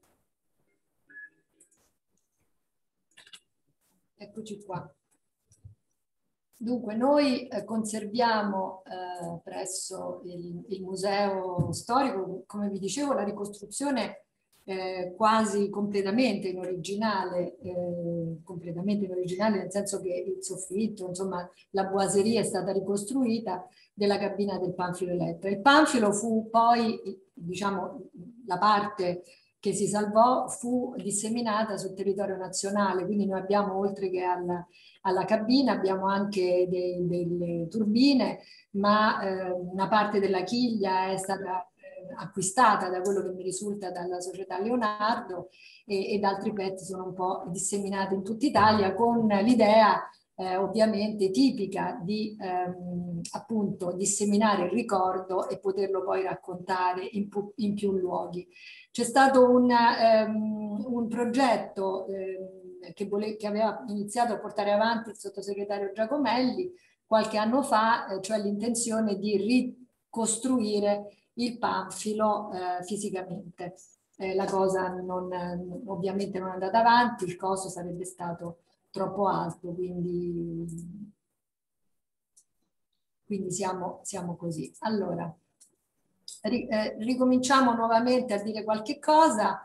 Speaker 3: Eccoci qua. Dunque, noi eh, conserviamo eh, presso il, il Museo Storico, come vi dicevo, la ricostruzione eh, quasi completamente in originale, eh, completamente in originale nel senso che il soffitto, insomma, la boiseria è stata ricostruita della cabina del Panfilo Elettra. Il Panfilo fu poi, diciamo, la parte che si salvò fu disseminata sul territorio nazionale, quindi noi abbiamo, oltre che alla, alla cabina, abbiamo anche dei, delle turbine, ma eh, una parte della chiglia è stata eh, acquistata, da quello che mi risulta, dalla società Leonardo, e, ed altri pezzi sono un po' disseminati in tutta Italia, con l'idea eh, ovviamente tipica di ehm, appunto disseminare il ricordo e poterlo poi raccontare in, in più luoghi. C'è stato un, um, un progetto um, che, vole, che aveva iniziato a portare avanti il sottosegretario Giacomelli qualche anno fa, eh, cioè l'intenzione di ricostruire il Panfilo eh, fisicamente. Eh, la cosa non, ovviamente non è andata avanti, il costo sarebbe stato troppo alto, quindi, quindi siamo, siamo così. Allora, Eh, ricominciamo nuovamente a dire qualche cosa.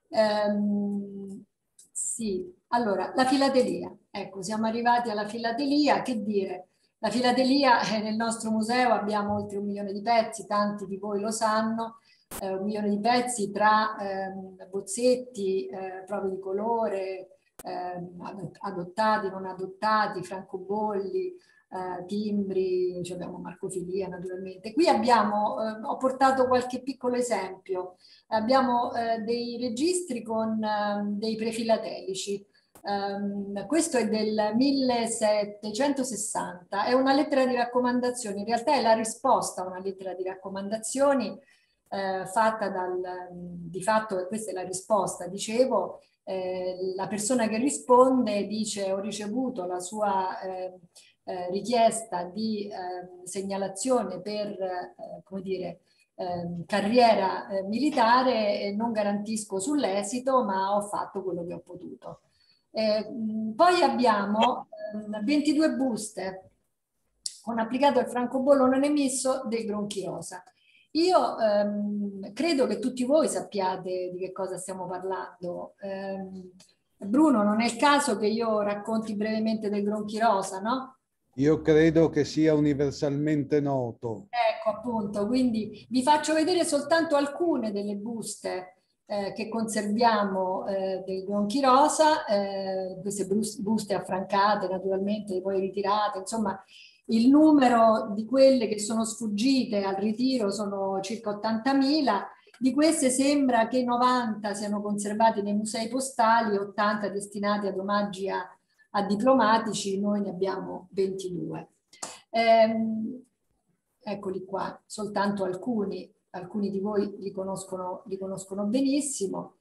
Speaker 3: Ehm, sì, allora, la filatelia. Ecco, siamo arrivati alla filatelia. Che dire? La filatelia, eh, nel nostro museo abbiamo oltre un milione di pezzi, tanti di voi lo sanno, eh, un milione di pezzi tra ehm, bozzetti, eh, prove di colore, ehm, adottati, non adottati, francobolli, Uh, timbri, cioè abbiamo marcofilia naturalmente. Qui abbiamo, uh, ho portato qualche piccolo esempio, abbiamo uh, dei registri con uh, dei prefilatelici. Um, questo è del millesettecentosessanta, è una lettera di raccomandazioni, in realtà è la risposta a una lettera di raccomandazioni uh, fatta dal, di fatto questa è la risposta, dicevo, eh, la persona che risponde dice: ho ricevuto la sua eh, Eh, richiesta di eh, segnalazione per eh, come dire, eh, carriera eh, militare, e non garantisco sull'esito, ma ho fatto quello che ho potuto. Eh, poi abbiamo eh, ventidue buste con applicato il francobollo non emesso del Gronchi-Rosa. Io ehm, credo che tutti voi sappiate di che cosa stiamo parlando. Eh, Bruno, non è il caso che io racconti brevemente del Gronchi-Rosa, no?
Speaker 1: Io credo che sia universalmente noto.
Speaker 3: Ecco, appunto, quindi vi faccio vedere soltanto alcune delle buste eh, che conserviamo eh, del Gronchi-Rosa, eh, queste buste affrancate naturalmente, poi ritirate, insomma il numero di quelle che sono sfuggite al ritiro sono circa ottantamila, di queste sembra che novanta siano conservate nei musei postali e ottanta destinati ad omaggi a a diplomatici, noi ne abbiamo ventidue. Ehm, eccoli qua, soltanto alcuni, alcuni di voi li conoscono, li conoscono benissimo.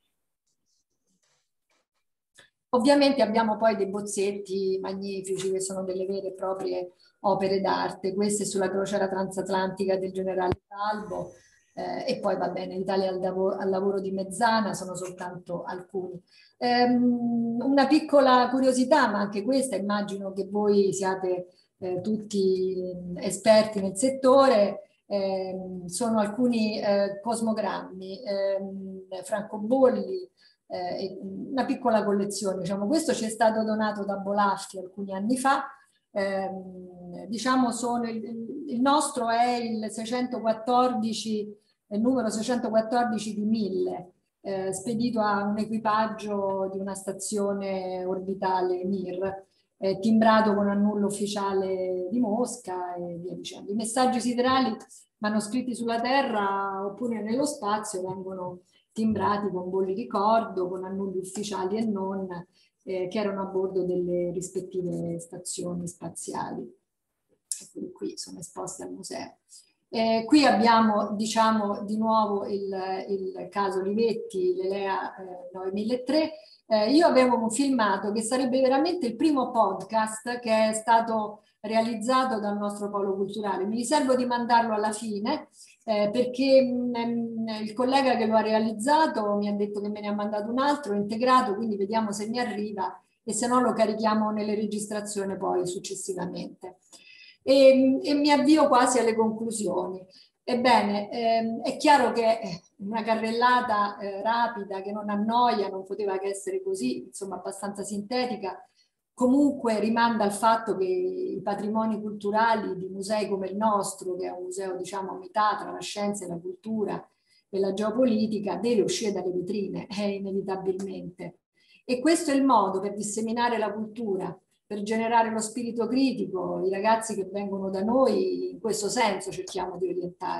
Speaker 3: Ovviamente abbiamo poi dei bozzetti magnifici che sono delle vere e proprie opere d'arte, queste sulla crociera transatlantica del generale Salvo, eh, e poi va bene, l'Italia al, al lavoro di Mezzana, sono soltanto alcuni. Um, una piccola curiosità, ma anche questa immagino che voi siate eh, tutti esperti nel settore, eh, sono alcuni eh, cosmogrammi, eh, francobolli, eh, una piccola collezione. Diciamo, questo ci è stato donato da Bolaffi alcuni anni fa. Eh, diciamo sono il, il nostro è il seicentoquattordici, il numero seicentoquattordici di mille. Eh, spedito a un equipaggio di una stazione orbitale Mir, eh, timbrato con annullo ufficiale di Mosca e via dicendo. I messaggi siderali manoscritti sulla Terra oppure nello spazio vengono timbrati con bolli di ricordo, con annulli ufficiali e non, eh, che erano a bordo delle rispettive stazioni spaziali. Eccoli qui, sono esposti al museo. Eh, qui abbiamo, diciamo, di nuovo il, il caso Livetti, l'Elea eh, novemilatré. Eh, io avevo filmato che sarebbe veramente il primo podcast che è stato realizzato dal nostro polo culturale. Mi riservo di mandarlo alla fine eh, perché mh, il collega che lo ha realizzato mi ha detto che me ne ha mandato un altro integrato, quindi vediamo se mi arriva e se no lo carichiamo nelle registrazioni poi successivamente. E, e mi avvio quasi alle conclusioni. Ebbene, ehm, è chiaro che una carrellata eh, rapida che non annoia, non poteva che essere così, insomma abbastanza sintetica, comunque rimanda al fatto che i patrimoni culturali di musei come il nostro, che è un museo diciamo a metà tra la scienza e la cultura e la geopolitica, deve uscire dalle vetrine, eh, inevitabilmente. E questo è il modo per disseminare la cultura, per generare lo spirito critico. I ragazzi che vengono da noi in questo senso cerchiamo di orientarli,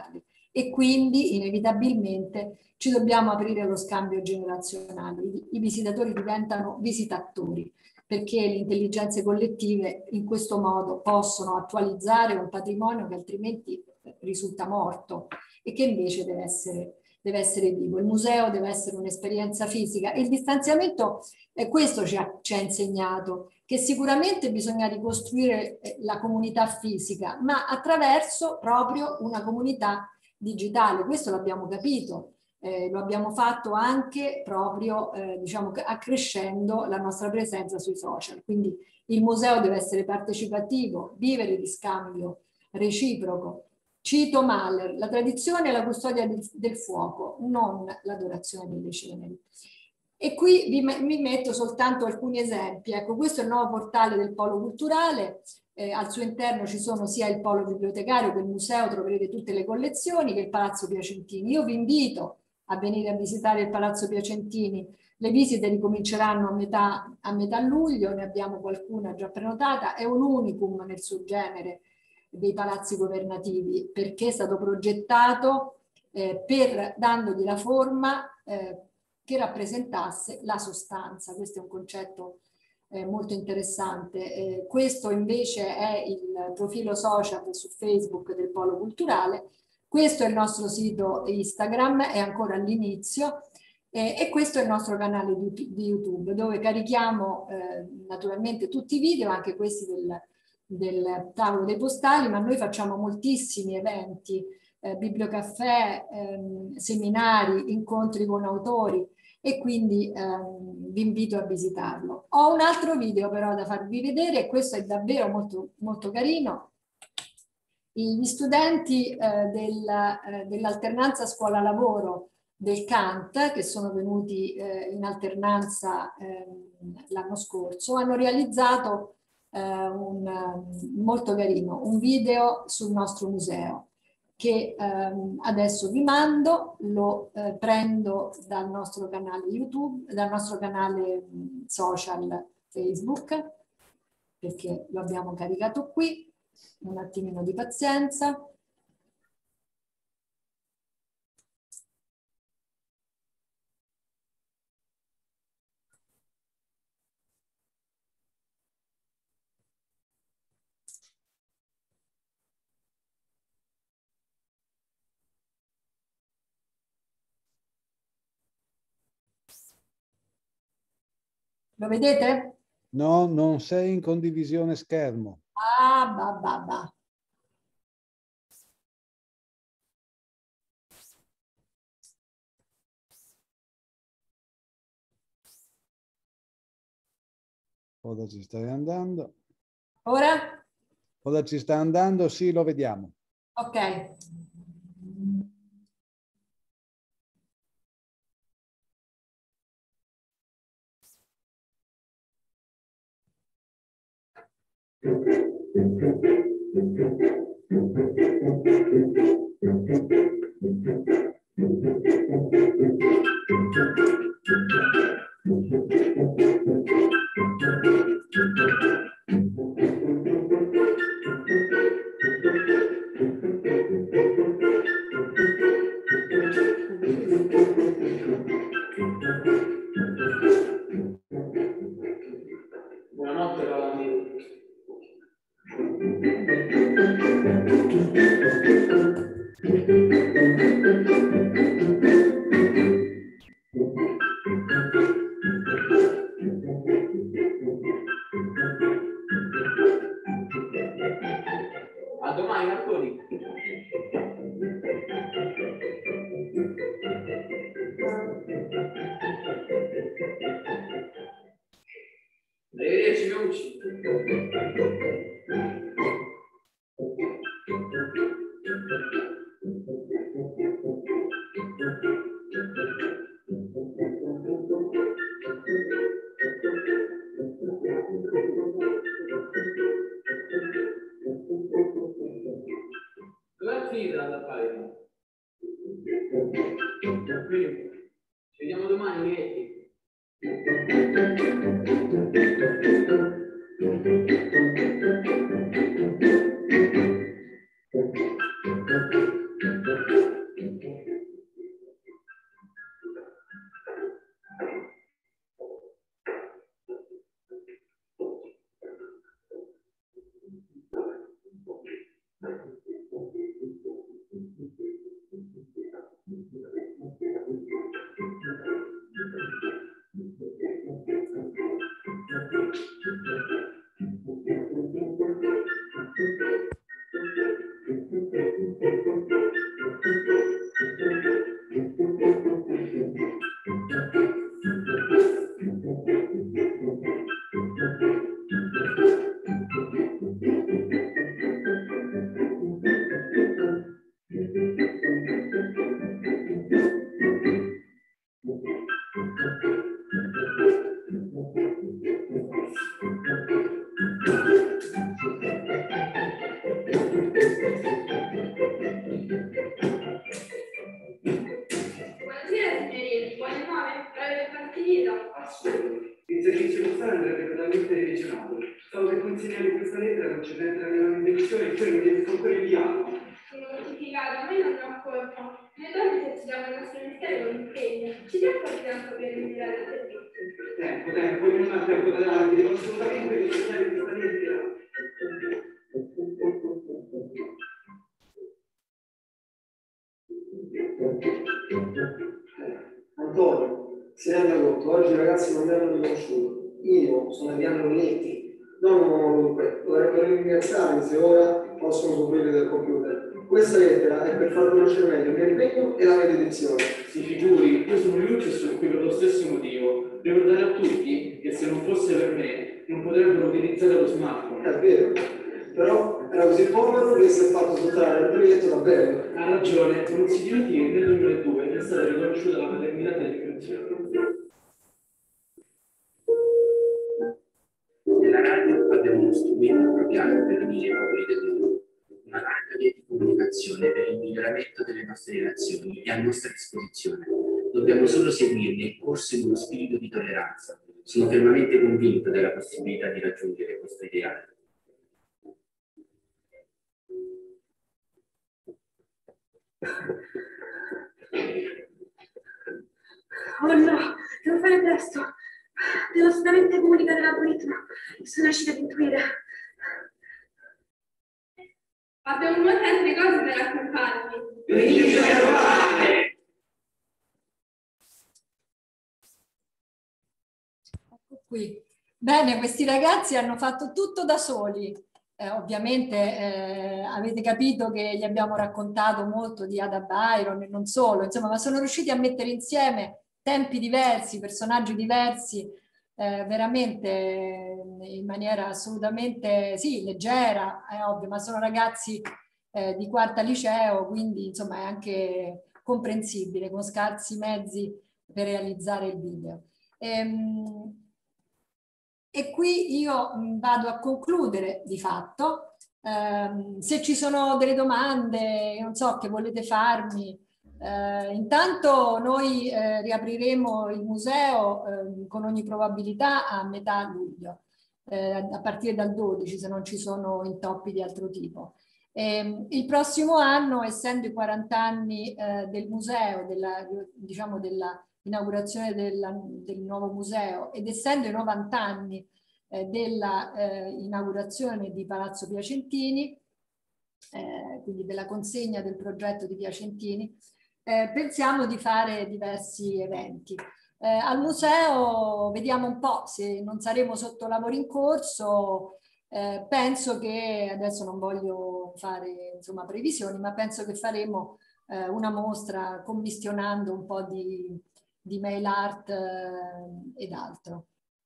Speaker 3: e quindi inevitabilmente ci dobbiamo aprire allo scambio generazionale. I, i visitatori diventano visitatori, perché le intelligenze collettive in questo modo possono attualizzare un patrimonio che altrimenti risulta morto e che invece deve essere, deve essere vivo. Il museo deve essere un'esperienza fisica e il distanziamento, eh, questo ci ha, ci ha insegnato, che sicuramente bisogna ricostruire la comunità fisica, ma attraverso proprio una comunità digitale. Questo l'abbiamo capito. Eh, lo abbiamo fatto anche proprio eh, diciamo, accrescendo la nostra presenza sui social. Quindi il museo deve essere partecipativo, vivere di scambio reciproco. Cito Mahler: la tradizione è la custodia del, del fuoco, non l'adorazione delle ceneri. E qui vi, vi metto soltanto alcuni esempi. Ecco, questo è il nuovo portale del Polo Culturale. Eh, al suo interno ci sono sia il Polo Bibliotecario che il museo, troverete tutte le collezioni, che il Palazzo Piacentini. Io vi invito a venire a visitare il Palazzo Piacentini. Le visite ricominceranno a metà, a metà luglio, ne abbiamo qualcuna già prenotata. È un unicum nel suo genere dei palazzi governativi, perché è stato progettato eh, per, dandogli la forma eh, che rappresentasse la sostanza. Questo è un concetto eh, molto interessante. Eh, questo invece è il profilo social su Facebook del Polo Culturale. Questo è il nostro sito Instagram, è ancora all'inizio, eh, e questo è il nostro canale di, di YouTube, dove carichiamo eh, naturalmente tutti i video, anche questi del, del tavolo dei postali, ma noi facciamo moltissimi eventi, eh, bibliocaffè, ehm, seminari, incontri con autori, e quindi ehm, vi invito a visitarlo. Ho un altro video però da farvi vedere, e questo è davvero molto, molto carino. Gli studenti eh, del, eh, dell'alternanza scuola-lavoro del C A N T, che sono venuti eh, in alternanza eh, l'anno scorso, hanno realizzato eh, un, molto carino, un video sul nostro museo, che ehm, adesso vi mando, lo eh, prendo dal nostro canale YouTube, dal nostro canale social Facebook, perché lo abbiamo caricato qui. Un attimino di pazienza. Lo vedete?
Speaker 1: No, non sei in condivisione schermo.
Speaker 3: Ah, bah, bah, bah.
Speaker 1: Ora ci stai andando.
Speaker 3: Ora?
Speaker 1: Ora ci sta andando, sì, lo vediamo.
Speaker 3: Ok.
Speaker 9: Buonanotte, Valentino. A domani, Marconi. Arrivederci, Meucci. Dov'è finita la pagina? Ci vediamo domani, Miretti.
Speaker 10: capito.
Speaker 11: Assolutamente. L'esercizio postale andrebbe totalmente revisionato. Stavo per consegnare questa lettera concedente la mia indivisione e poi mi devi ancora inviato.
Speaker 10: Sono notificato, ma io non ne ho colpa. Le donne se ci danno il nostro ministero con impegno. Ci dia un po' di tempo per migliorare il servizio.
Speaker 11: Tempo, tempo, io non ho tempo da darvi, devo assolutamente consegnare questa lettera.
Speaker 5: Antonio, si rende conto, oggi i ragazzi non mi hanno riconosciuto. Io sono Adriano Minetti, non un uomo dunque, dovrebbero ringraziarmi se ora possono coprire del computer. Questa lettera è per far conoscere meglio il mio impegno e la mia dedizione.
Speaker 11: Si figuri, io sono Lucio e sono qui per lo stesso motivo. Ricordare a tutti che se non fosse per me non potrebbero utilizzare lo smartphone.
Speaker 5: È vero, però era così povero che si è fatto sottrarre il brevetto da bello.
Speaker 11: Ha ragione, non si dimentichi che nel duemiladue è stata riconosciuta la paternità dell'immigrazione.
Speaker 12: Nella radio abbiamo uno strumento appropriato per unire i popoli del mondo, una larga via di comunicazione per il miglioramento delle nostre relazioni è a nostra disposizione. Dobbiamo solo seguirne il corso in uno spirito di tolleranza. Sono fermamente convinto della possibilità di raggiungere questo ideale.
Speaker 10: Oh no, devo fare presto. Devo assolutamente comunicare l'algoritmo. Sono riuscita ad intuire. Abbiamo molte altre cose da raccontarvi.
Speaker 3: Ecco qui. Bene, questi ragazzi hanno fatto tutto da soli. Eh, ovviamente eh, avete capito che gli abbiamo raccontato molto di Ada Byron e non solo, insomma, ma sono riusciti a mettere insieme tempi diversi, personaggi diversi, eh, veramente in maniera assolutamente, sì, leggera, è ovvio, ma sono ragazzi eh, di quarta liceo, quindi insomma è anche comprensibile, con scarsi mezzi per realizzare il video. Ehm, E qui io vado a concludere di fatto. Eh, se ci sono delle domande, non so, che volete farmi, eh, intanto noi eh, riapriremo il museo eh, con ogni probabilità a metà luglio, eh, a partire dal dodici, se non ci sono intoppi di altro tipo. E, il prossimo anno, essendo i quaranta anni eh, del museo, della, diciamo della inaugurazione della, del nuovo museo, ed essendo i novanta anni eh, della eh, inaugurazione di Palazzo Piacentini, eh, quindi della consegna del progetto di Piacentini, eh, pensiamo di fare diversi eventi. Eh, al museo vediamo un po' se non saremo sotto lavori in corso. Eh, penso che, adesso non voglio fare insomma previsioni, ma penso che faremo eh, una mostra commissionando un po' di di mail art eh, ed altro.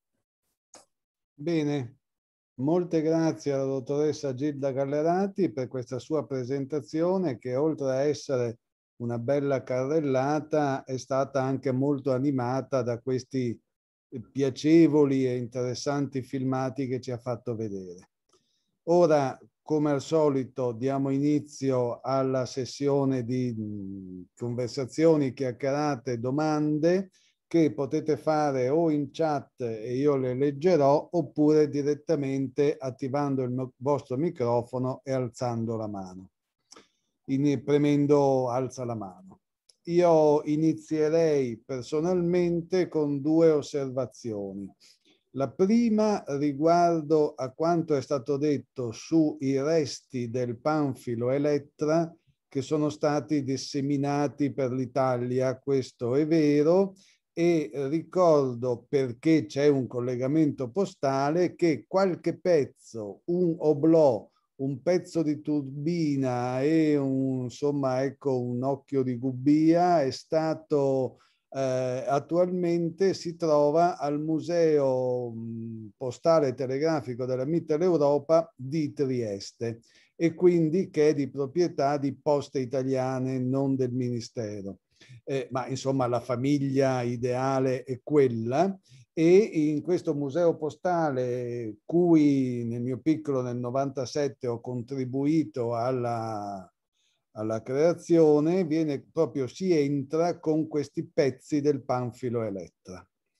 Speaker 1: Bene, molte grazie alla dottoressa Gilda Gallerati per questa sua presentazione che, oltre a essere una bella carrellata, è stata anche molto animata da questi piacevoli e interessanti filmati che ci ha fatto vedere. Ora, come al solito, diamo inizio alla sessione di mh, conversazioni, chiacchierate, domande che potete fare o in chat e io le leggerò, oppure direttamente attivando il vostro microfono e alzando la mano, in, premendo alza la mano. Io inizierei personalmente con due osservazioni. La prima riguardo a quanto è stato detto sui resti del panfilo Elettra che sono stati disseminati per l'Italia. Questo è vero, e ricordo, perché c'è un collegamento postale, che qualche pezzo, un oblò, un pezzo di turbina e un, insomma, ecco, un occhio di gubbia è stato Eh, attualmente si trova al Museo mh, Postale e Telegrafico della Mitteleuropa di Trieste, e quindi che è di proprietà di Poste Italiane, non del Ministero. Eh, ma insomma la famiglia ideale è quella, e in questo museo postale, cui nel mio piccolo nel novantasette ho contribuito alla alla creazione, viene proprio, si entra con questi pezzi del panfilo Elettra.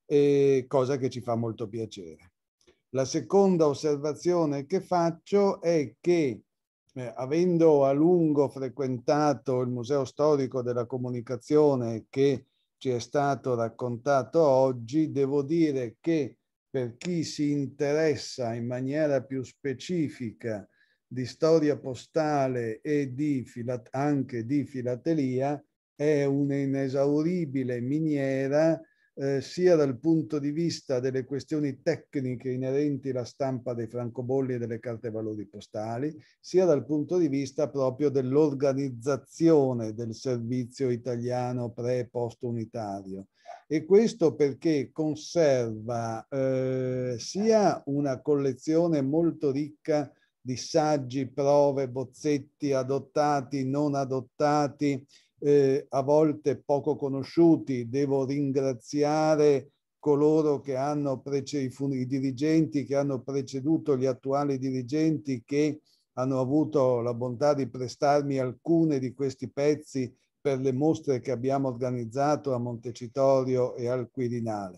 Speaker 1: e cosa che ci fa molto piacere. La seconda osservazione che faccio è che eh, avendo a lungo frequentato il Museo Storico della Comunicazione che ci è stato raccontato oggi, devo dire che per chi si interessa in maniera più specifica di storia postale e di anche di filatelia, è un'inesauribile miniera eh, sia dal punto di vista delle questioni tecniche inerenti alla stampa dei francobolli e delle carte valori postali, sia dal punto di vista proprio dell'organizzazione del servizio italiano pre- e post-unitario. E questo perché conserva eh, sia una collezione molto ricca di saggi, prove, bozzetti adottati, non adottati, eh, a volte poco conosciuti. Devo ringraziare coloro che hanno preceduto, i dirigenti che hanno preceduto gli attuali dirigenti, che hanno avuto la bontà di prestarmi alcune di questi pezzi per le mostre che abbiamo organizzato a Montecitorio e al Quirinale.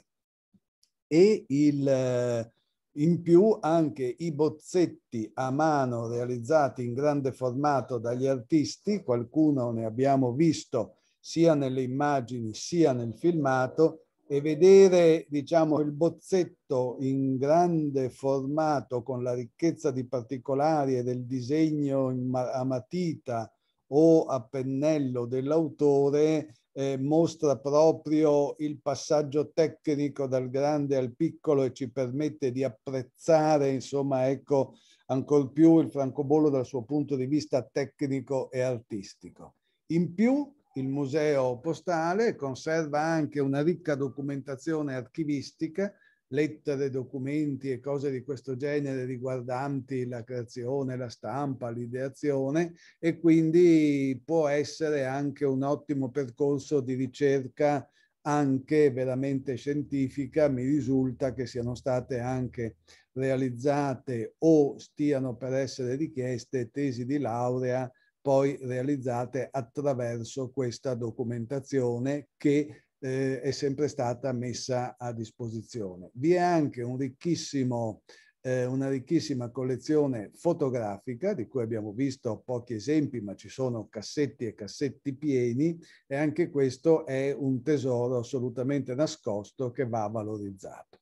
Speaker 1: E il, in più anche i bozzetti a mano realizzati in grande formato dagli artisti, qualcuno ne abbiamo visto sia nelle immagini sia nel filmato, e vedere, diciamo, il bozzetto in grande formato con la ricchezza di particolari e del disegno a matita o a pennello dell'autore eh, mostra proprio il passaggio tecnico dal grande al piccolo e ci permette di apprezzare, insomma, ecco, ancor più il francobollo dal suo punto di vista tecnico e artistico. In più, il Museo Postale conserva anche una ricca documentazione archivistica, lettere, documenti e cose di questo genere riguardanti la creazione, la stampa, l'ideazione, e quindi può essere anche un ottimo percorso di ricerca anche veramente scientifica. Mi risulta che siano state anche realizzate o stiano per essere richieste tesi di laurea poi realizzate attraverso questa documentazione che Eh, è sempre stata messa a disposizione. Vi è anche un ricchissimo, eh, una ricchissima collezione fotografica di cui abbiamo visto pochi esempi, ma ci sono cassetti e cassetti pieni, e anche questo è un tesoro assolutamente nascosto che va valorizzato.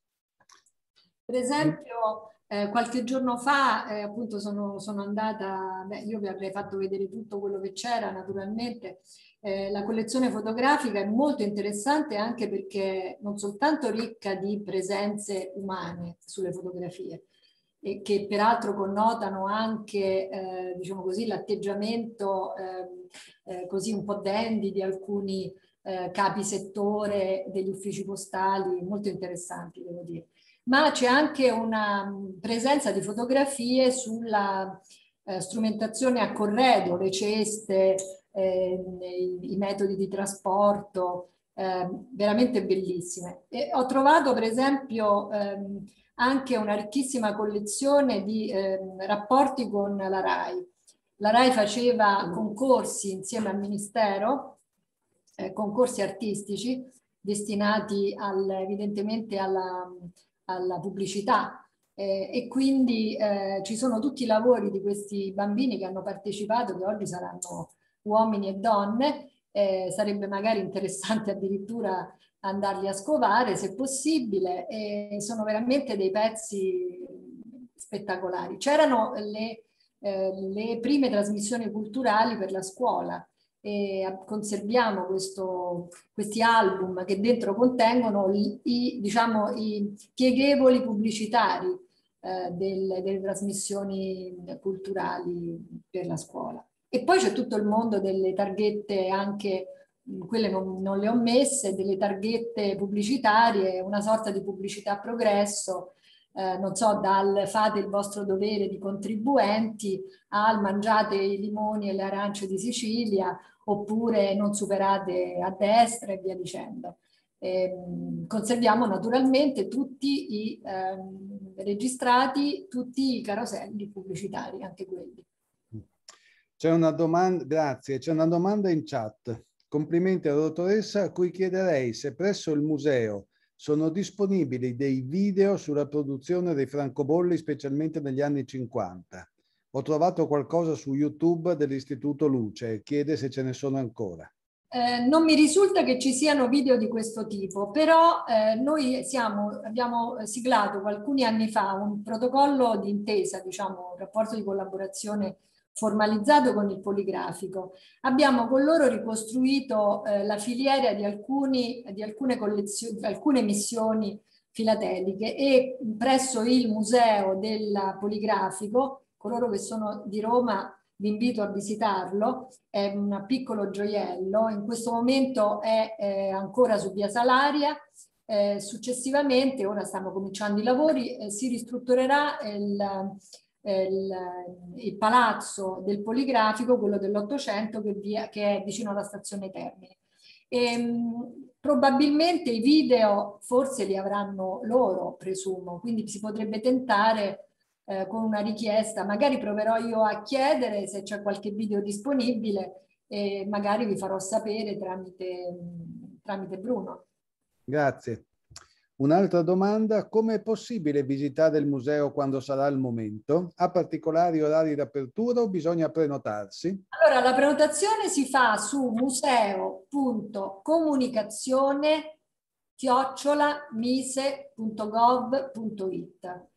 Speaker 3: Per esempio, eh, qualche giorno fa, eh, appunto, sono, sono andata, beh, io vi avrei fatto vedere tutto quello che c'era, naturalmente. Eh, la collezione fotografica è molto interessante anche perché non soltanto ricca di presenze umane sulle fotografie, e che peraltro connotano anche, eh, diciamo così, l'atteggiamento eh, eh, così un po' dandy di alcuni eh, capi settore degli uffici postali, molto interessanti, devo dire. Ma c'è anche una presenza di fotografie sulla eh, strumentazione a corredo, le ceste, eh, i, i metodi di trasporto, eh, veramente bellissime. E ho trovato per esempio ehm, anche una ricchissima collezione di ehm, rapporti con la RAI. La RAI faceva concorsi insieme al Ministero, eh, concorsi artistici destinati al, evidentemente alla alla pubblicità, eh, e quindi eh, ci sono tutti i lavori di questi bambini che hanno partecipato, che oggi saranno uomini e donne. Eh, sarebbe magari interessante addirittura andarli a scovare se possibile, e sono veramente dei pezzi spettacolari. C'erano le, eh, le prime trasmissioni culturali per la scuola, e conserviamo questo, questi album che dentro contengono i, i, diciamo, i pieghevoli pubblicitari eh, del, delle trasmissioni culturali per la scuola. E poi c'è tutto il mondo delle targhette, anche quelle non, non le ho messe, delle targhette pubblicitarie, una sorta di pubblicità a progresso, eh, non so, dal fate il vostro dovere di contribuenti al mangiate i limoni e le arance di Sicilia, oppure non superate a destra e via dicendo. Eh, conserviamo naturalmente tutti i ehm, registrati, tutti i caroselli pubblicitari, anche quelli.
Speaker 1: C'è una domanda, grazie, c'è una domanda in chat. Complimenti alla dottoressa, a cui chiederei se presso il museo sono disponibili dei video sulla produzione dei francobolli, specialmente negli anni cinquanta. Ho trovato qualcosa su YouTube dell'Istituto Luce, chiede se ce ne sono ancora.
Speaker 3: Eh, non mi risulta che ci siano video di questo tipo, però eh, noi siamo, abbiamo siglato alcuni anni fa un protocollo di intesa, diciamo un rapporto di collaborazione formalizzato con il Poligrafico. Abbiamo con loro ricostruito eh, la filiera di, alcuni, di alcune, collezioni, alcune missioni filateliche e presso il Museo del Poligrafico, coloro che sono di Roma vi invito a visitarlo, è un piccolo gioiello, in questo momento è eh, ancora su via Salaria, eh, successivamente, ora stanno cominciando i lavori, eh, si ristrutturerà il, il, il palazzo del Poligrafico, quello dell'Ottocento che, che è vicino alla stazione Termini. E, mh, probabilmente i video forse li avranno loro, presumo, quindi si potrebbe tentare Eh, con una richiesta, magari proverò io a chiedere se c'è qualche video disponibile e magari vi farò sapere tramite, tramite Bruno.
Speaker 1: Grazie. Un'altra domanda: come è possibile visitare il museo quando sarà il momento? Ha particolari orari d'apertura o bisogna prenotarsi?
Speaker 3: Allora, la prenotazione si fa su museo punto comunicazione chiocciola mise punto gov punto it.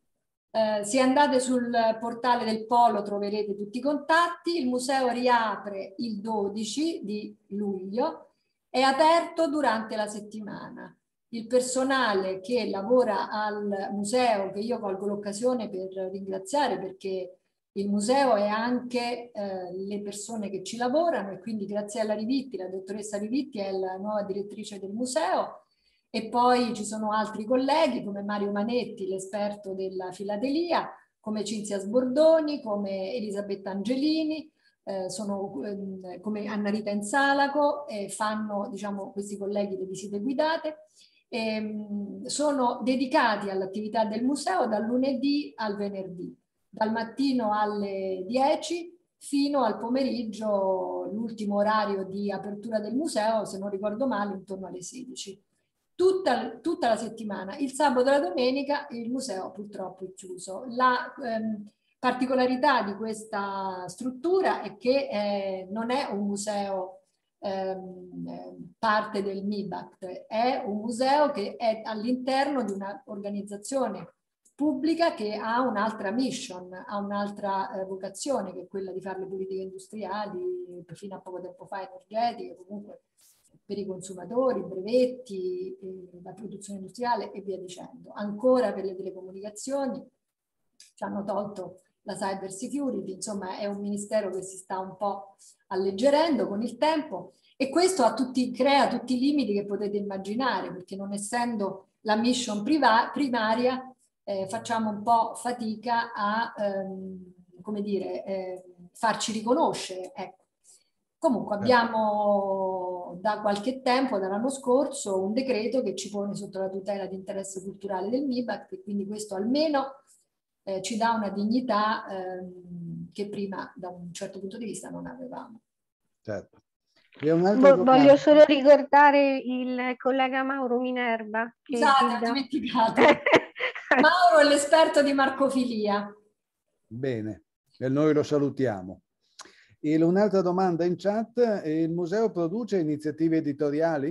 Speaker 3: Eh, se andate sul portale del Polo troverete tutti i contatti. Il museo riapre il dodici di luglio, è aperto durante la settimana. Il personale che lavora al museo, che io colgo l'occasione per ringraziare perché il museo è anche eh, le persone che ci lavorano, e quindi Graziella Rivitti, la dottoressa Rivitti è la nuova direttrice del museo. E poi ci sono altri colleghi come Mario Manetti, l'esperto della filatelia, come Cinzia Sbordoni, come Elisabetta Angelini, eh, sono, eh, come Anna Rita Insalaco, e fanno, diciamo, questi colleghi le visite guidate. E, mh, sono dedicati all'attività del museo dal lunedì al venerdì, dal mattino alle dieci fino al pomeriggio, l'ultimo orario di apertura del museo, se non ricordo male, intorno alle sedici. Tutta, tutta la settimana, il sabato e la domenica il museo purtroppo è chiuso. La ehm, particolarità di questa struttura è che eh, non è un museo ehm, parte del MIBACT, è un museo che è all'interno di un'organizzazione pubblica che ha un'altra mission, ha un'altra eh, vocazione, che è quella di fare le politiche industriali, fino a poco tempo fa energetiche, comunque per i consumatori, brevetti, eh, la produzione industriale e via dicendo. Ancora per le telecomunicazioni ci hanno tolto la cyber security, insomma è un ministero che si sta un po' alleggerendo con il tempo, e questo ha tutti, crea tutti i limiti che potete immaginare, perché non essendo la mission primaria eh, facciamo un po' fatica a ehm, come dire, eh, farci riconoscere, ecco. Comunque abbiamo da qualche tempo, dall'anno scorso, un decreto che ci pone sotto la tutela di interesse culturale del MIBACT, e quindi questo almeno eh, ci dà una dignità ehm, che prima da un certo punto di vista non avevamo.
Speaker 1: Certo.
Speaker 13: Vo voglio solo ricordare il collega Mauro Minerva.
Speaker 3: Scusate, ho dimenticato. Mauro è l'esperto di marcofilia.
Speaker 1: Bene, e noi lo salutiamo. E un'altra domanda in chat: il museo produce iniziative editoriali?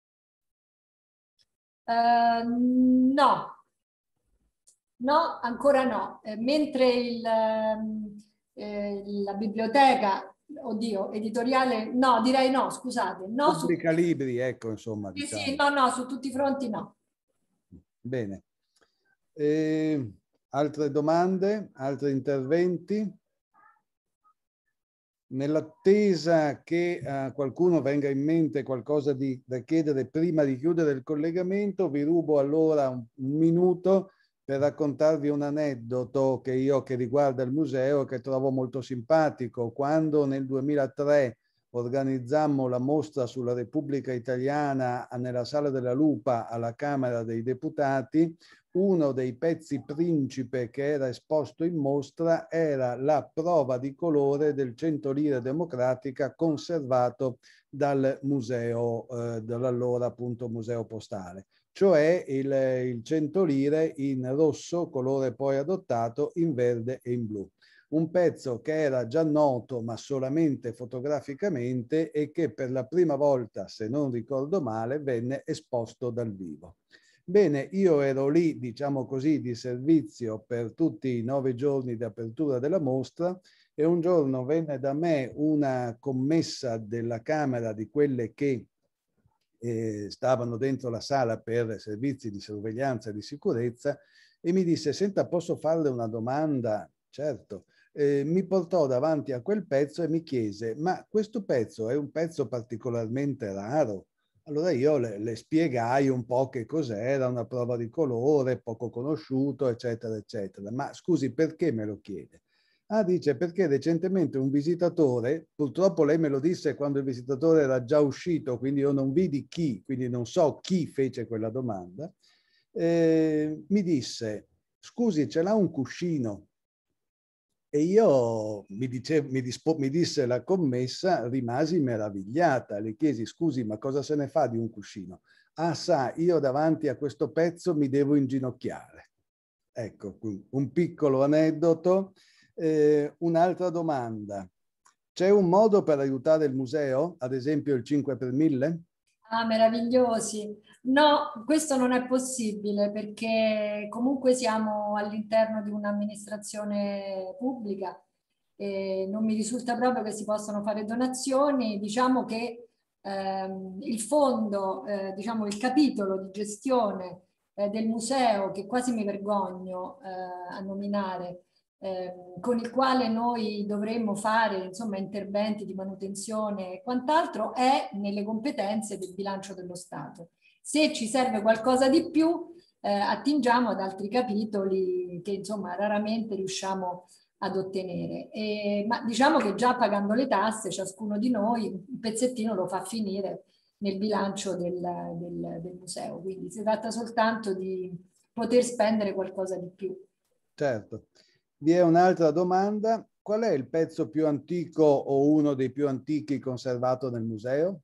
Speaker 3: Uh, no, no, ancora no. Eh, mentre il, eh, la biblioteca, oddio, editoriale, no, direi no, scusate. No,
Speaker 1: Pubblica
Speaker 3: su,
Speaker 1: libri, ecco, insomma.
Speaker 3: Sì,
Speaker 1: diciamo.
Speaker 3: sì, no, no, su tutti i fronti no.
Speaker 1: Bene. Eh, altre domande, altri interventi? Nell'attesa che a qualcuno venga in mente qualcosa di, da chiedere prima di chiudere il collegamento, vi rubo allora un, un minuto per raccontarvi un aneddoto che io che riguarda il museo, che trovo molto simpatico. Quando nel duemilatré organizzammo la mostra sulla Repubblica Italiana nella Sala della Lupa alla Camera dei Deputati, uno dei pezzi principe che era esposto in mostra era la prova di colore del cento lire democratica conservato dal museo, eh, dall'allora appunto museo postale, cioè il, il cento lire in rosso, colore poi adottato, in verde e in blu. Un pezzo che era già noto ma solamente fotograficamente e che per la prima volta, se non ricordo male, venne esposto dal vivo. Bene, io ero lì, diciamo così, di servizio per tutti i nove giorni di apertura della mostra e un giorno venne da me una commessa della Camera di quelle che eh, stavano dentro la sala per servizi di sorveglianza e di sicurezza e mi disse: senta, posso farle una domanda? Certo. Eh, mi portò davanti a quel pezzo e mi chiese: ma questo pezzo è un pezzo particolarmente raro? Allora io le, le spiegai un po' che cos'era, una prova di colore, poco conosciuto, eccetera, eccetera. Ma scusi, perché me lo chiede? Ah, dice, perché recentemente un visitatore, purtroppo lei me lo disse quando il visitatore era già uscito, quindi io non vidi chi, quindi non so chi fece quella domanda, eh, mi disse: scusi, ce l'ha un cuscino? E io, mi, dice, mi, dispo, mi disse la commessa, rimasi meravigliata. Le chiesi: scusi, ma cosa se ne fa di un cuscino? Ah, sa, io davanti a questo pezzo mi devo inginocchiare. Ecco, un piccolo aneddoto. Eh, un'altra domanda. C'è un modo per aiutare il museo? Ad esempio il cinque per mille?
Speaker 3: Ah, meravigliosi. No, questo non è possibile perché comunque siamo all'interno di un'amministrazione pubblica e non mi risulta proprio che si possano fare donazioni. Diciamo che ehm, il fondo, eh, diciamo il capitolo di gestione eh, del museo, che quasi mi vergogno eh, a nominare, eh, con il quale noi dovremmo fare insomma interventi di manutenzione e quant'altro, è nelle competenze del bilancio dello Stato. Se ci serve qualcosa di più eh, attingiamo ad altri capitoli che insomma raramente riusciamo ad ottenere, e, ma diciamo che già pagando le tasse ciascuno di noi un pezzettino lo fa finire nel bilancio del, del, del museo, quindi si tratta soltanto di poter spendere qualcosa di più.
Speaker 1: Certo. Vi è un'altra domanda: qual è il pezzo più antico o uno dei più antichi conservato nel museo?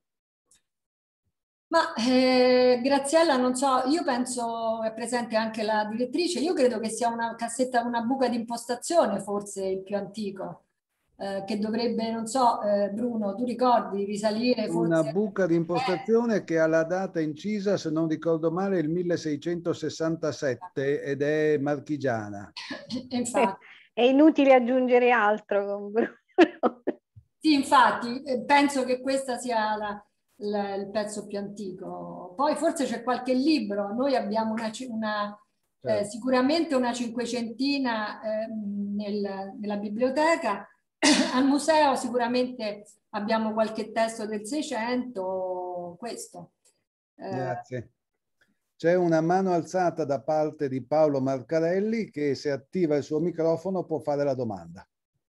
Speaker 3: Ma eh, Graziella, non so, io penso, è presente anche la direttrice, io credo che sia una cassetta, una buca di impostazione forse il più antico, eh, che dovrebbe, non so, eh, Bruno, tu ricordi, risalire forse...
Speaker 1: Una buca di impostazione che ha la data incisa, se non ricordo male, il milleseicentosessantasette ed è marchigiana.
Speaker 3: Infatti.
Speaker 13: È inutile aggiungere altro con Bruno.
Speaker 3: Sì, infatti, penso che questa sia la, la, il pezzo più antico. Poi forse c'è qualche libro, noi abbiamo una, una, certo. eh, sicuramente una cinquecentina eh, nel, nella biblioteca, al museo sicuramente abbiamo qualche testo del Seicento, questo.
Speaker 1: Eh, Grazie. C'è una mano alzata da parte di Paolo Marcarelli che, se attiva il suo microfono, può fare la domanda.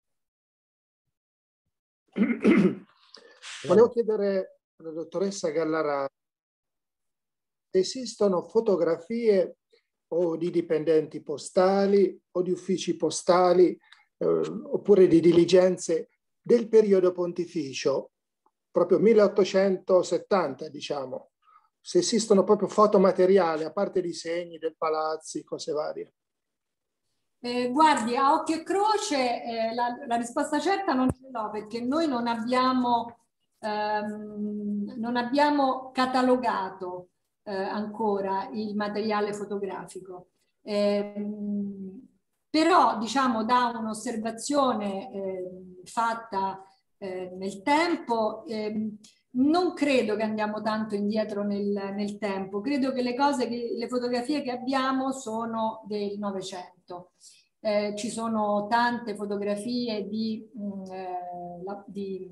Speaker 14: Volevo chiedere alla dottoressa Gallarà se esistono fotografie o di dipendenti postali o di uffici postali eh, oppure di diligenze del periodo pontificio, proprio milleottocentosettanta, diciamo. Se esistono proprio fotomateriali, a parte disegni del palazzi, cose varie.
Speaker 3: Eh, guardi, a occhio e croce eh, la, la risposta certa non ce l'ho, perché noi non abbiamo, ehm, non abbiamo catalogato eh, ancora il materiale fotografico. Eh, però, diciamo, da un'osservazione eh, fatta eh, nel tempo, eh, non credo che andiamo tanto indietro nel, nel tempo, credo che le cose, che, le fotografie che abbiamo sono del Novecento. Eh, ci sono tante fotografie di, mh, eh, la, di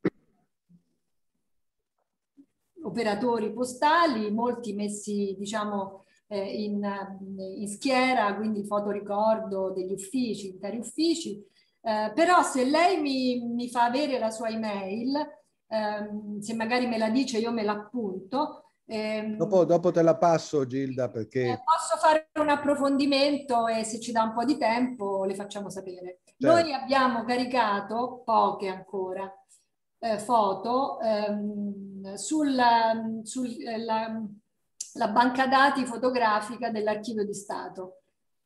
Speaker 3: operatori postali, molti messi diciamo eh, in, in schiera, quindi fotoricordo degli uffici, interi uffici. Eh, però se lei mi, mi fa avere la sua email, ehm, se magari me la dice io me l'appunto. Ehm,
Speaker 1: dopo, dopo te la passo, Gilda, perché...
Speaker 3: Eh, posso fare un approfondimento e se ci dà un po' di tempo le facciamo sapere.
Speaker 1: Certo.
Speaker 3: Noi abbiamo caricato, poche ancora, eh, foto ehm, sulla sul, la, la banca dati fotografica dell'Archivio di Stato.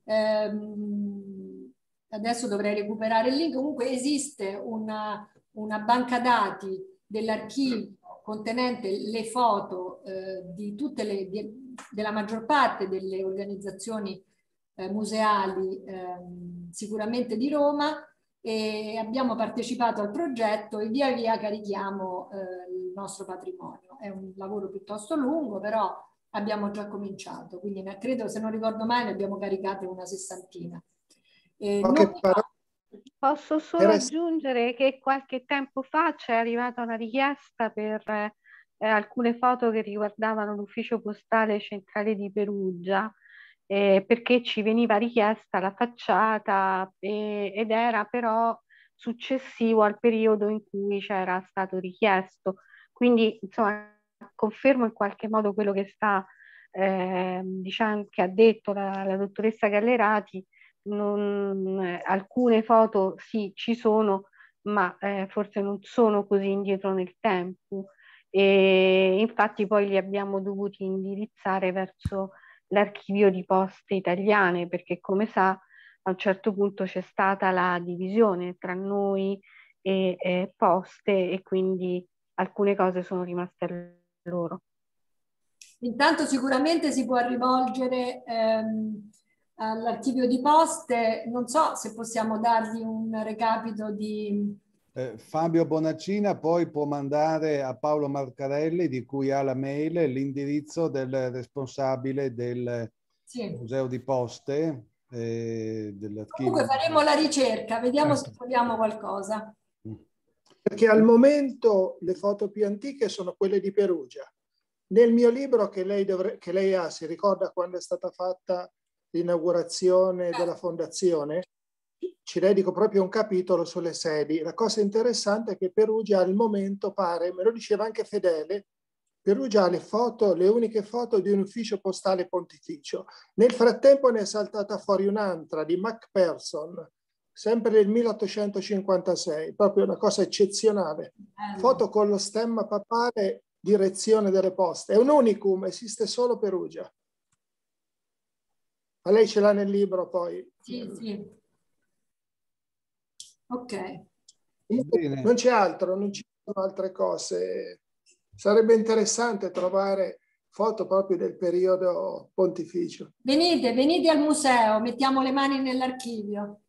Speaker 3: Ehm, adesso dovrei recuperare il link. Comunque esiste una, una banca dati dell'archivio contenente le foto eh, di tutte le, di, della maggior parte delle organizzazioni eh, museali eh, sicuramente di Roma, e abbiamo partecipato al progetto e via via carichiamo eh, il nostro patrimonio. È un lavoro piuttosto lungo, però abbiamo già cominciato, quindi ne, credo, se non ricordo male, ne abbiamo caricate una sessantina. Eh, non...
Speaker 13: Posso solo aggiungere che qualche tempo fa c'è arrivata una richiesta per eh, alcune foto che riguardavano l'ufficio postale centrale di Perugia, eh, perché ci veniva richiesta la facciata eh, ed era però successivo al periodo in cui c'era stato richiesto. Quindi, insomma, confermo in qualche modo quello che sta eh, diciamo, che ha detto la, la dottoressa Gallerati. Non, eh, alcune foto sì ci sono, ma eh, forse non sono così indietro nel tempo, e infatti poi li abbiamo dovuti indirizzare verso l'archivio di poste italiane, perché come sa a un certo punto c'è stata la divisione tra noi e, e poste, e quindi alcune cose sono rimaste a loro.
Speaker 3: Intanto sicuramente si può rivolgere ehm, all'archivio di poste, non so se possiamo dargli un recapito di...
Speaker 1: Eh, Fabio Bonaccina poi può mandare a Paolo Marcarelli, di cui ha la mail, l'indirizzo del responsabile del sì. Museo di Poste. Eh,
Speaker 3: Comunque faremo la ricerca, vediamo se troviamo qualcosa.
Speaker 14: Perché al momento le foto più antiche sono quelle di Perugia. Nel mio libro che lei, dovre- che lei ha, si ricorda quando è stata fatta l'inaugurazione della fondazione, ci dedico proprio un capitolo sulle sedi. La cosa interessante è che Perugia al momento pare, me lo diceva anche Fedele, Perugia ha le foto, le uniche foto di un ufficio postale pontificio. Nel frattempo ne è saltata fuori un'altra di Macpherson, sempre del milleottocentocinquantasei, proprio una cosa eccezionale. Foto con lo stemma papale, direzione delle poste. È un unicum, esiste solo Perugia. Ma lei ce l'ha nel libro poi.
Speaker 3: Sì, sì. Ok.
Speaker 14: Bene. Non c'è altro, non ci sono altre cose. Sarebbe interessante trovare foto proprio del periodo pontificio.
Speaker 3: Venite, venite al museo, mettiamo le mani nell'archivio.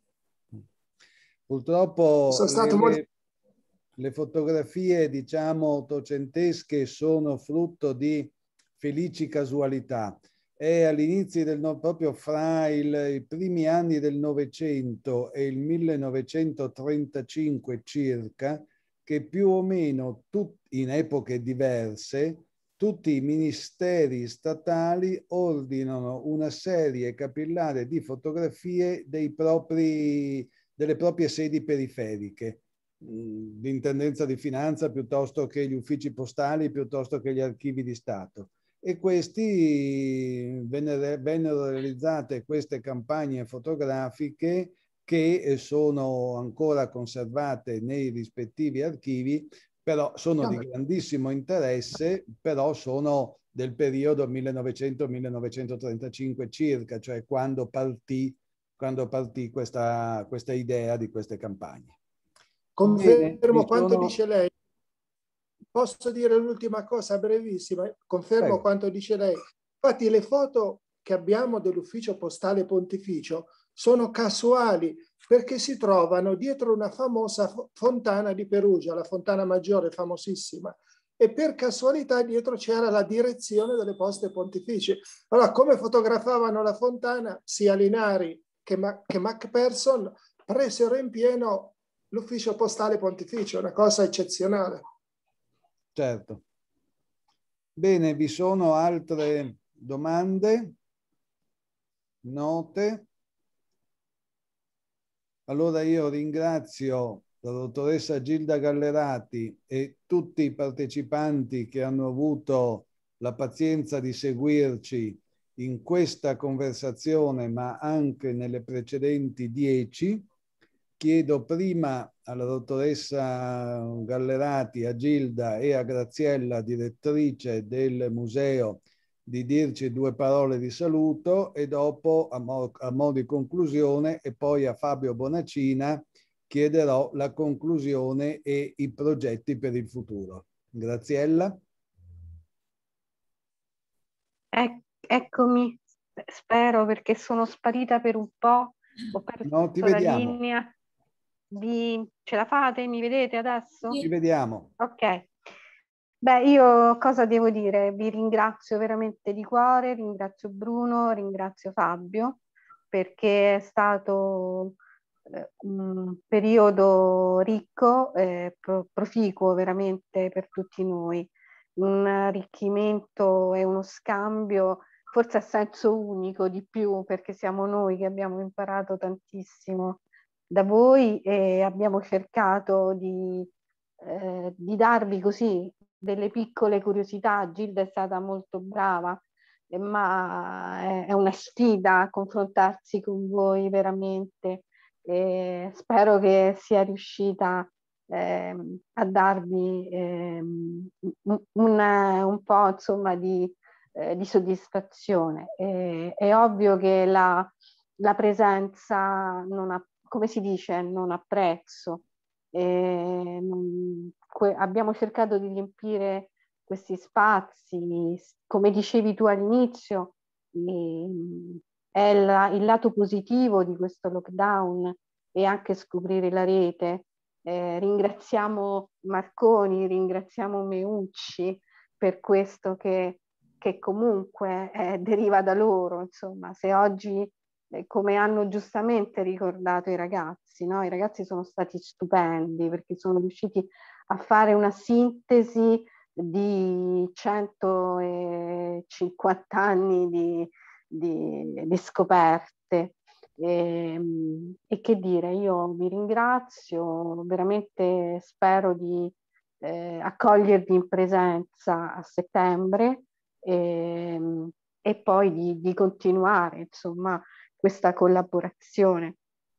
Speaker 1: Purtroppo
Speaker 14: Sono stato
Speaker 1: le,
Speaker 14: molto...
Speaker 1: le fotografie, diciamo, ottocentesche sono frutto di felici casualità. È all'inizio del no, proprio fra il, i primi anni del Novecento e il millenovecentotrentacinque circa, che più o meno tut, in epoche diverse tutti i ministeri statali ordinano una serie capillare di fotografie dei propri, delle proprie sedi periferiche, l'intendenza di finanza piuttosto che gli uffici postali, piuttosto che gli archivi di Stato. E questi vennero, vennero realizzate queste campagne fotografiche che sono ancora conservate nei rispettivi archivi, però sono di grandissimo interesse, però sono del periodo millenovecento millenovecentotrentacinque circa, cioè quando partì, quando partì questa, questa idea di queste campagne.
Speaker 14: Confermo
Speaker 1: Bene,
Speaker 14: quanto
Speaker 1: sono...
Speaker 14: dice lei. Posso dire l'ultima cosa brevissima? Confermo
Speaker 1: Prego.
Speaker 14: Quanto dice lei. Infatti le foto che abbiamo dell'ufficio postale pontificio sono casuali, perché si trovano dietro una famosa fontana di Perugia, la Fontana Maggiore, famosissima, e per casualità dietro c'era la direzione delle poste pontificie. Allora, come fotografavano la fontana, sia Linari che, Ma che Macpherson presero in pieno l'ufficio postale pontificio, una cosa eccezionale.
Speaker 1: Certo. Bene, vi sono altre domande? Note? Allora io ringrazio la dottoressa Gilda Gallerati e tutti i partecipanti che hanno avuto la pazienza di seguirci in questa conversazione, ma anche nelle precedenti dieci. Chiedo prima alla dottoressa Gallerati, a Gilda e a Graziella, direttrice del museo, di dirci due parole di saluto e dopo, a, mo a mo' di conclusione, e poi a Fabio Bonacina chiederò la conclusione e i progetti per il futuro. Graziella?
Speaker 13: Ec eccomi, spero, perché sono sparita per un po', ho perso
Speaker 1: no, ti
Speaker 13: la
Speaker 1: vediamo.
Speaker 13: linea. Di... Ce la fate? Mi vedete adesso?
Speaker 1: Ci vediamo.
Speaker 13: Ok. Beh, io cosa devo dire? Vi ringrazio veramente di cuore, ringrazio Bruno, ringrazio Fabio, perché è stato eh, un periodo ricco, eh, pro proficuo veramente per tutti noi, un arricchimento e uno scambio forse a senso unico di più, perché siamo noi che abbiamo imparato tantissimo da voi e abbiamo cercato di, eh, di darvi così delle piccole curiosità. Gilda è stata molto brava, eh, ma è, è una sfida confrontarsi con voi veramente. E spero che sia riuscita eh, a darvi eh, un, un po' insomma di, eh, di soddisfazione. E, è ovvio che la, la presenza non ha, come si dice, non ha prezzo. E non, que, abbiamo cercato di riempire questi spazi, come dicevi tu all'inizio, è la, il lato positivo di questo lockdown e anche scoprire la rete. Eh, ringraziamo Marconi, ringraziamo Meucci per questo che, che comunque eh, deriva da loro. Insomma, se oggi, eh, come hanno giustamente ricordato i ragazzi, no? I ragazzi sono stati stupendi perché sono riusciti a fare una sintesi di centocinquanta anni di, di, di scoperte. E, e che dire, io vi ringrazio, veramente spero di eh, accogliervi in presenza a settembre e, e poi di, di continuare insomma questa collaborazione.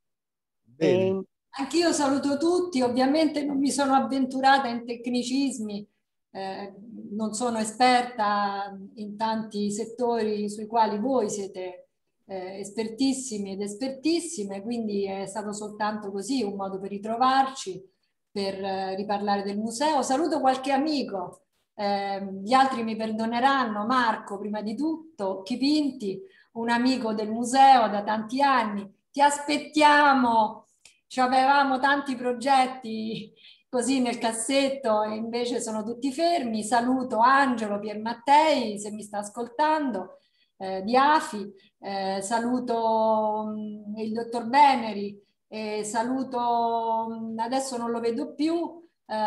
Speaker 3: E... Anch'io saluto tutti, ovviamente non mi sono avventurata in tecnicismi, eh, non sono esperta in tanti settori sui quali voi siete eh, espertissimi ed espertissime, quindi è stato soltanto così un modo per ritrovarci, per eh, riparlare del museo. Saluto qualche amico, eh, gli altri mi perdoneranno, Marco prima di tutto, Chipinti, un amico del museo da tanti anni, ti aspettiamo, ci avevamo tanti progetti così nel cassetto e invece sono tutti fermi. Saluto Angelo Piermattei, se mi sta ascoltando, eh, di AFI, eh, saluto mh, il dottor Beneri, eh, saluto, mh, adesso non lo vedo più,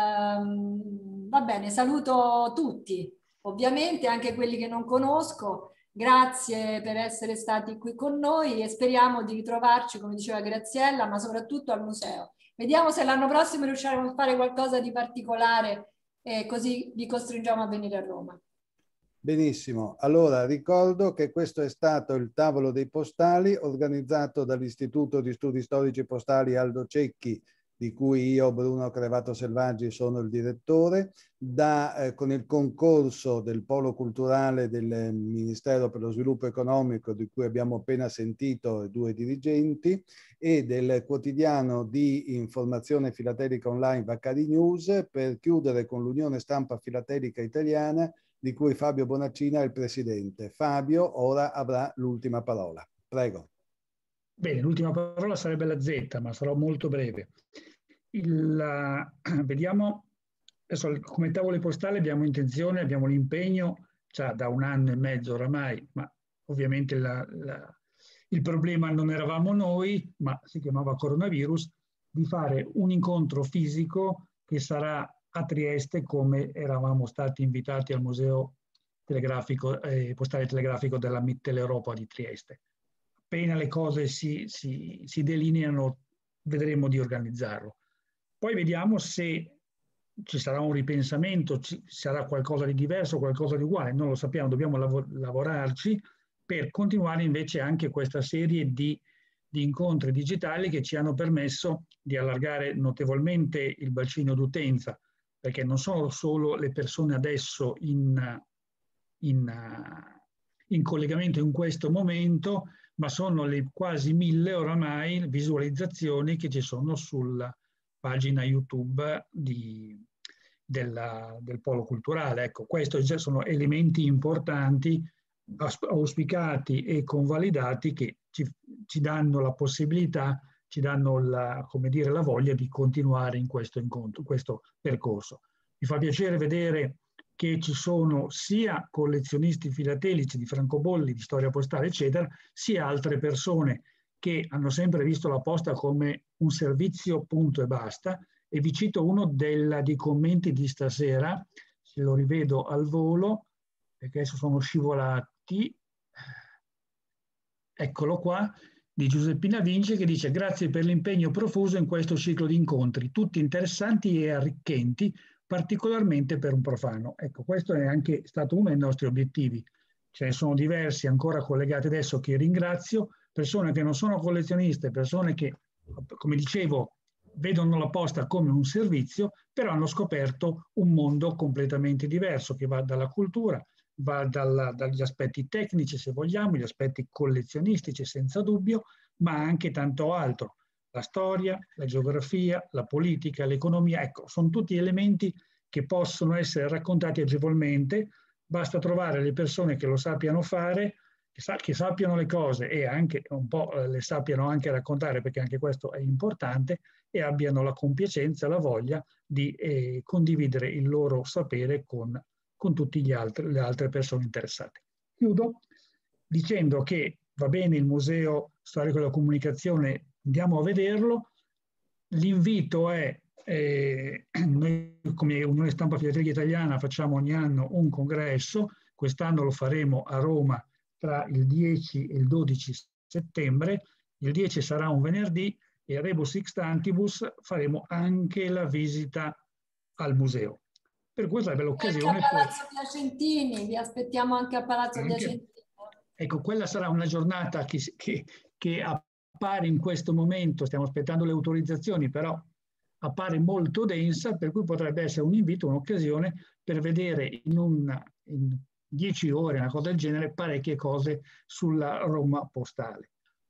Speaker 3: ehm, va bene, saluto tutti, ovviamente anche quelli che non conosco. Grazie per essere stati qui con noi e speriamo di ritrovarci, come diceva Graziella, ma soprattutto al museo. Vediamo se l'anno prossimo riusciremo a fare qualcosa di particolare e così vi costringiamo a venire a Roma.
Speaker 1: Benissimo, allora ricordo che questo è stato il tavolo dei postali organizzato dall'Istituto di Studi Storici Postali Aldo Cecchi, di cui io, Bruno Crevato Selvaggi, sono il direttore, da, eh, con il concorso del Polo Culturale del Ministero per lo Sviluppo Economico, di cui abbiamo appena sentito due dirigenti, e del quotidiano di informazione filatelica online Vaccari News, per chiudere con l'Unione Stampa Filatelica Italiana, di cui Fabio Bonacina è il presidente. Fabio ora avrà l'ultima parola. Prego.
Speaker 2: Bene, l'ultima parola sarebbe la Z, ma sarò molto breve. Il, uh, vediamo, adesso come tavole postali abbiamo intenzione, abbiamo l'impegno, già da un anno e mezzo oramai, ma ovviamente la, la, il problema non eravamo noi, ma si chiamava coronavirus, di fare un incontro fisico che sarà a Trieste, come eravamo stati invitati al Museo Telegrafico, eh, Postale Telegrafico della Mitteleuropa di Trieste. Appena le cose si, si, si delineano, vedremo di organizzarlo. Poi vediamo se ci sarà un ripensamento, ci sarà qualcosa di diverso, qualcosa di uguale, non lo sappiamo, dobbiamo lav lavorarci per continuare invece anche questa serie di, di incontri digitali che ci hanno permesso di allargare notevolmente il bacino d'utenza, perché non sono solo le persone adesso in, in, in collegamento in questo momento, ma sono le quasi mille oramai visualizzazioni che ci sono sulla pagina YouTube di, della, del Polo Culturale. Ecco, questi già sono elementi importanti, auspicati e convalidati, che ci, ci danno la possibilità, ci danno la, come dire, la voglia di continuare in questo incontro, questo percorso. Mi fa piacere vedere che ci sono sia collezionisti filatelici di francobolli, di storia postale, eccetera, sia altre persone che hanno sempre visto la posta come un servizio punto e basta. E vi cito uno della, dei commenti di stasera, se lo rivedo al volo, perché adesso sono scivolati, eccolo qua, di Giuseppina Vince, che dice: grazie per l'impegno profuso in questo ciclo di incontri, tutti interessanti e arricchenti, particolarmente per un profano. Ecco, questo è anche stato uno dei nostri obiettivi. Ce ne sono diversi ancora collegati adesso che ringrazio, persone che non sono collezioniste, persone che, come dicevo, vedono la posta come un servizio, però hanno scoperto un mondo completamente diverso, che va dalla cultura, va dalla, dagli aspetti tecnici, se vogliamo, gli aspetti collezionistici senza dubbio, ma anche tanto altro. La storia, la geografia, la politica, l'economia, ecco, sono tutti elementi che possono essere raccontati agevolmente, basta trovare le persone che lo sappiano fare, che, sa che sappiano le cose e anche un po' le sappiano anche raccontare, perché anche questo è importante, e abbiano la compiacenza, la voglia di eh, condividere il loro sapere con, con tutte le altre persone interessate. Chiudo dicendo che va bene il Museo Storico della Comunicazione, andiamo a vederlo. L'invito è, eh, noi come Unione Stampa Filatelica Italiana facciamo ogni anno un congresso, quest'anno lo faremo a Roma tra il dieci e il dodici settembre, il dieci sarà un venerdì e a Rebus Sixtantibus faremo anche la visita al museo. Per cui sarebbe l'occasione.
Speaker 3: Anche a Palazzo per... Piacentini, vi aspettiamo anche a Palazzo anche... Piacentini.
Speaker 2: Ecco, quella sarà una giornata che, che, che appare in questo momento, stiamo aspettando le autorizzazioni, però appare molto densa, per cui potrebbe essere un invito, un'occasione per vedere in, un, in dieci ore, una cosa del genere, parecchie cose sulla Roma postale.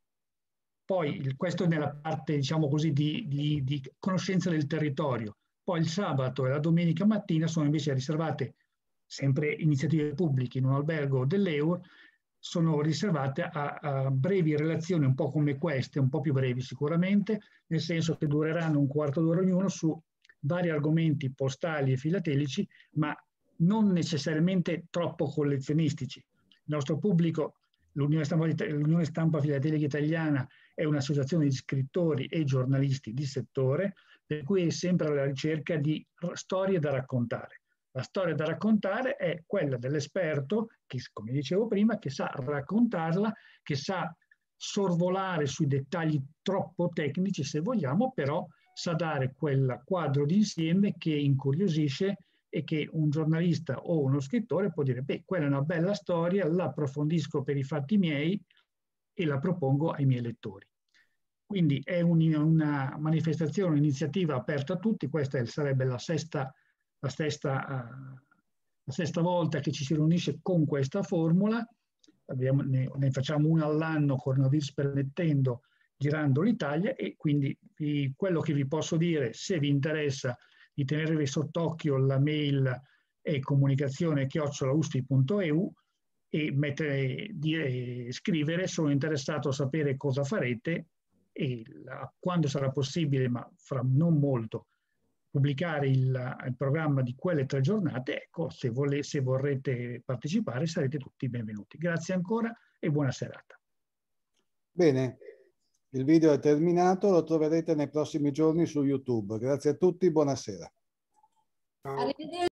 Speaker 2: Poi il, questo è nella parte, diciamo così, di, di, di conoscenza del territorio. Poi il sabato e la domenica mattina sono invece riservate, sempre iniziative pubbliche in un albergo dell'Eur, sono riservate a, a brevi relazioni un po' come queste, un po' più brevi sicuramente, nel senso che dureranno un quarto d'ora ognuno su vari argomenti postali e filatelici, ma non necessariamente troppo collezionistici. Il nostro pubblico, l'Unione Stampa, l'Unione Stampa Filatelica Italiana, è un'associazione di scrittori e giornalisti di settore, per cui è sempre alla ricerca di storie da raccontare. La storia da raccontare è quella dell'esperto che, come dicevo prima, che sa raccontarla, che sa sorvolare sui dettagli troppo tecnici, se vogliamo, però sa dare quel quadro d'insieme che incuriosisce e che un giornalista o uno scrittore può dire: beh, quella è una bella storia, la approfondisco per i fatti miei e la propongo ai miei lettori. Quindi è un, una manifestazione, un'iniziativa aperta a tutti. Questa sarebbe la sesta La sesta, uh, la sesta volta che ci si riunisce con questa formula. Abbiamo, ne, ne facciamo una all'anno, coronavirus permettendo, girando l'Italia, e quindi vi, quello che vi posso dire, se vi interessa, di tenervi sott'occhio la mail è comunicazione chiocciola uspi punto e u e mettere, dire, scrivere: sono interessato a sapere cosa farete e la, quando sarà possibile, ma fra non molto, pubblicare il, il programma di quelle tre giornate. Ecco, se, vole, se vorrete partecipare sarete tutti benvenuti. Grazie ancora e buona serata.
Speaker 1: Bene, il video è terminato, lo troverete nei prossimi giorni su YouTube. Grazie a tutti, buonasera.
Speaker 3: Arrivederci.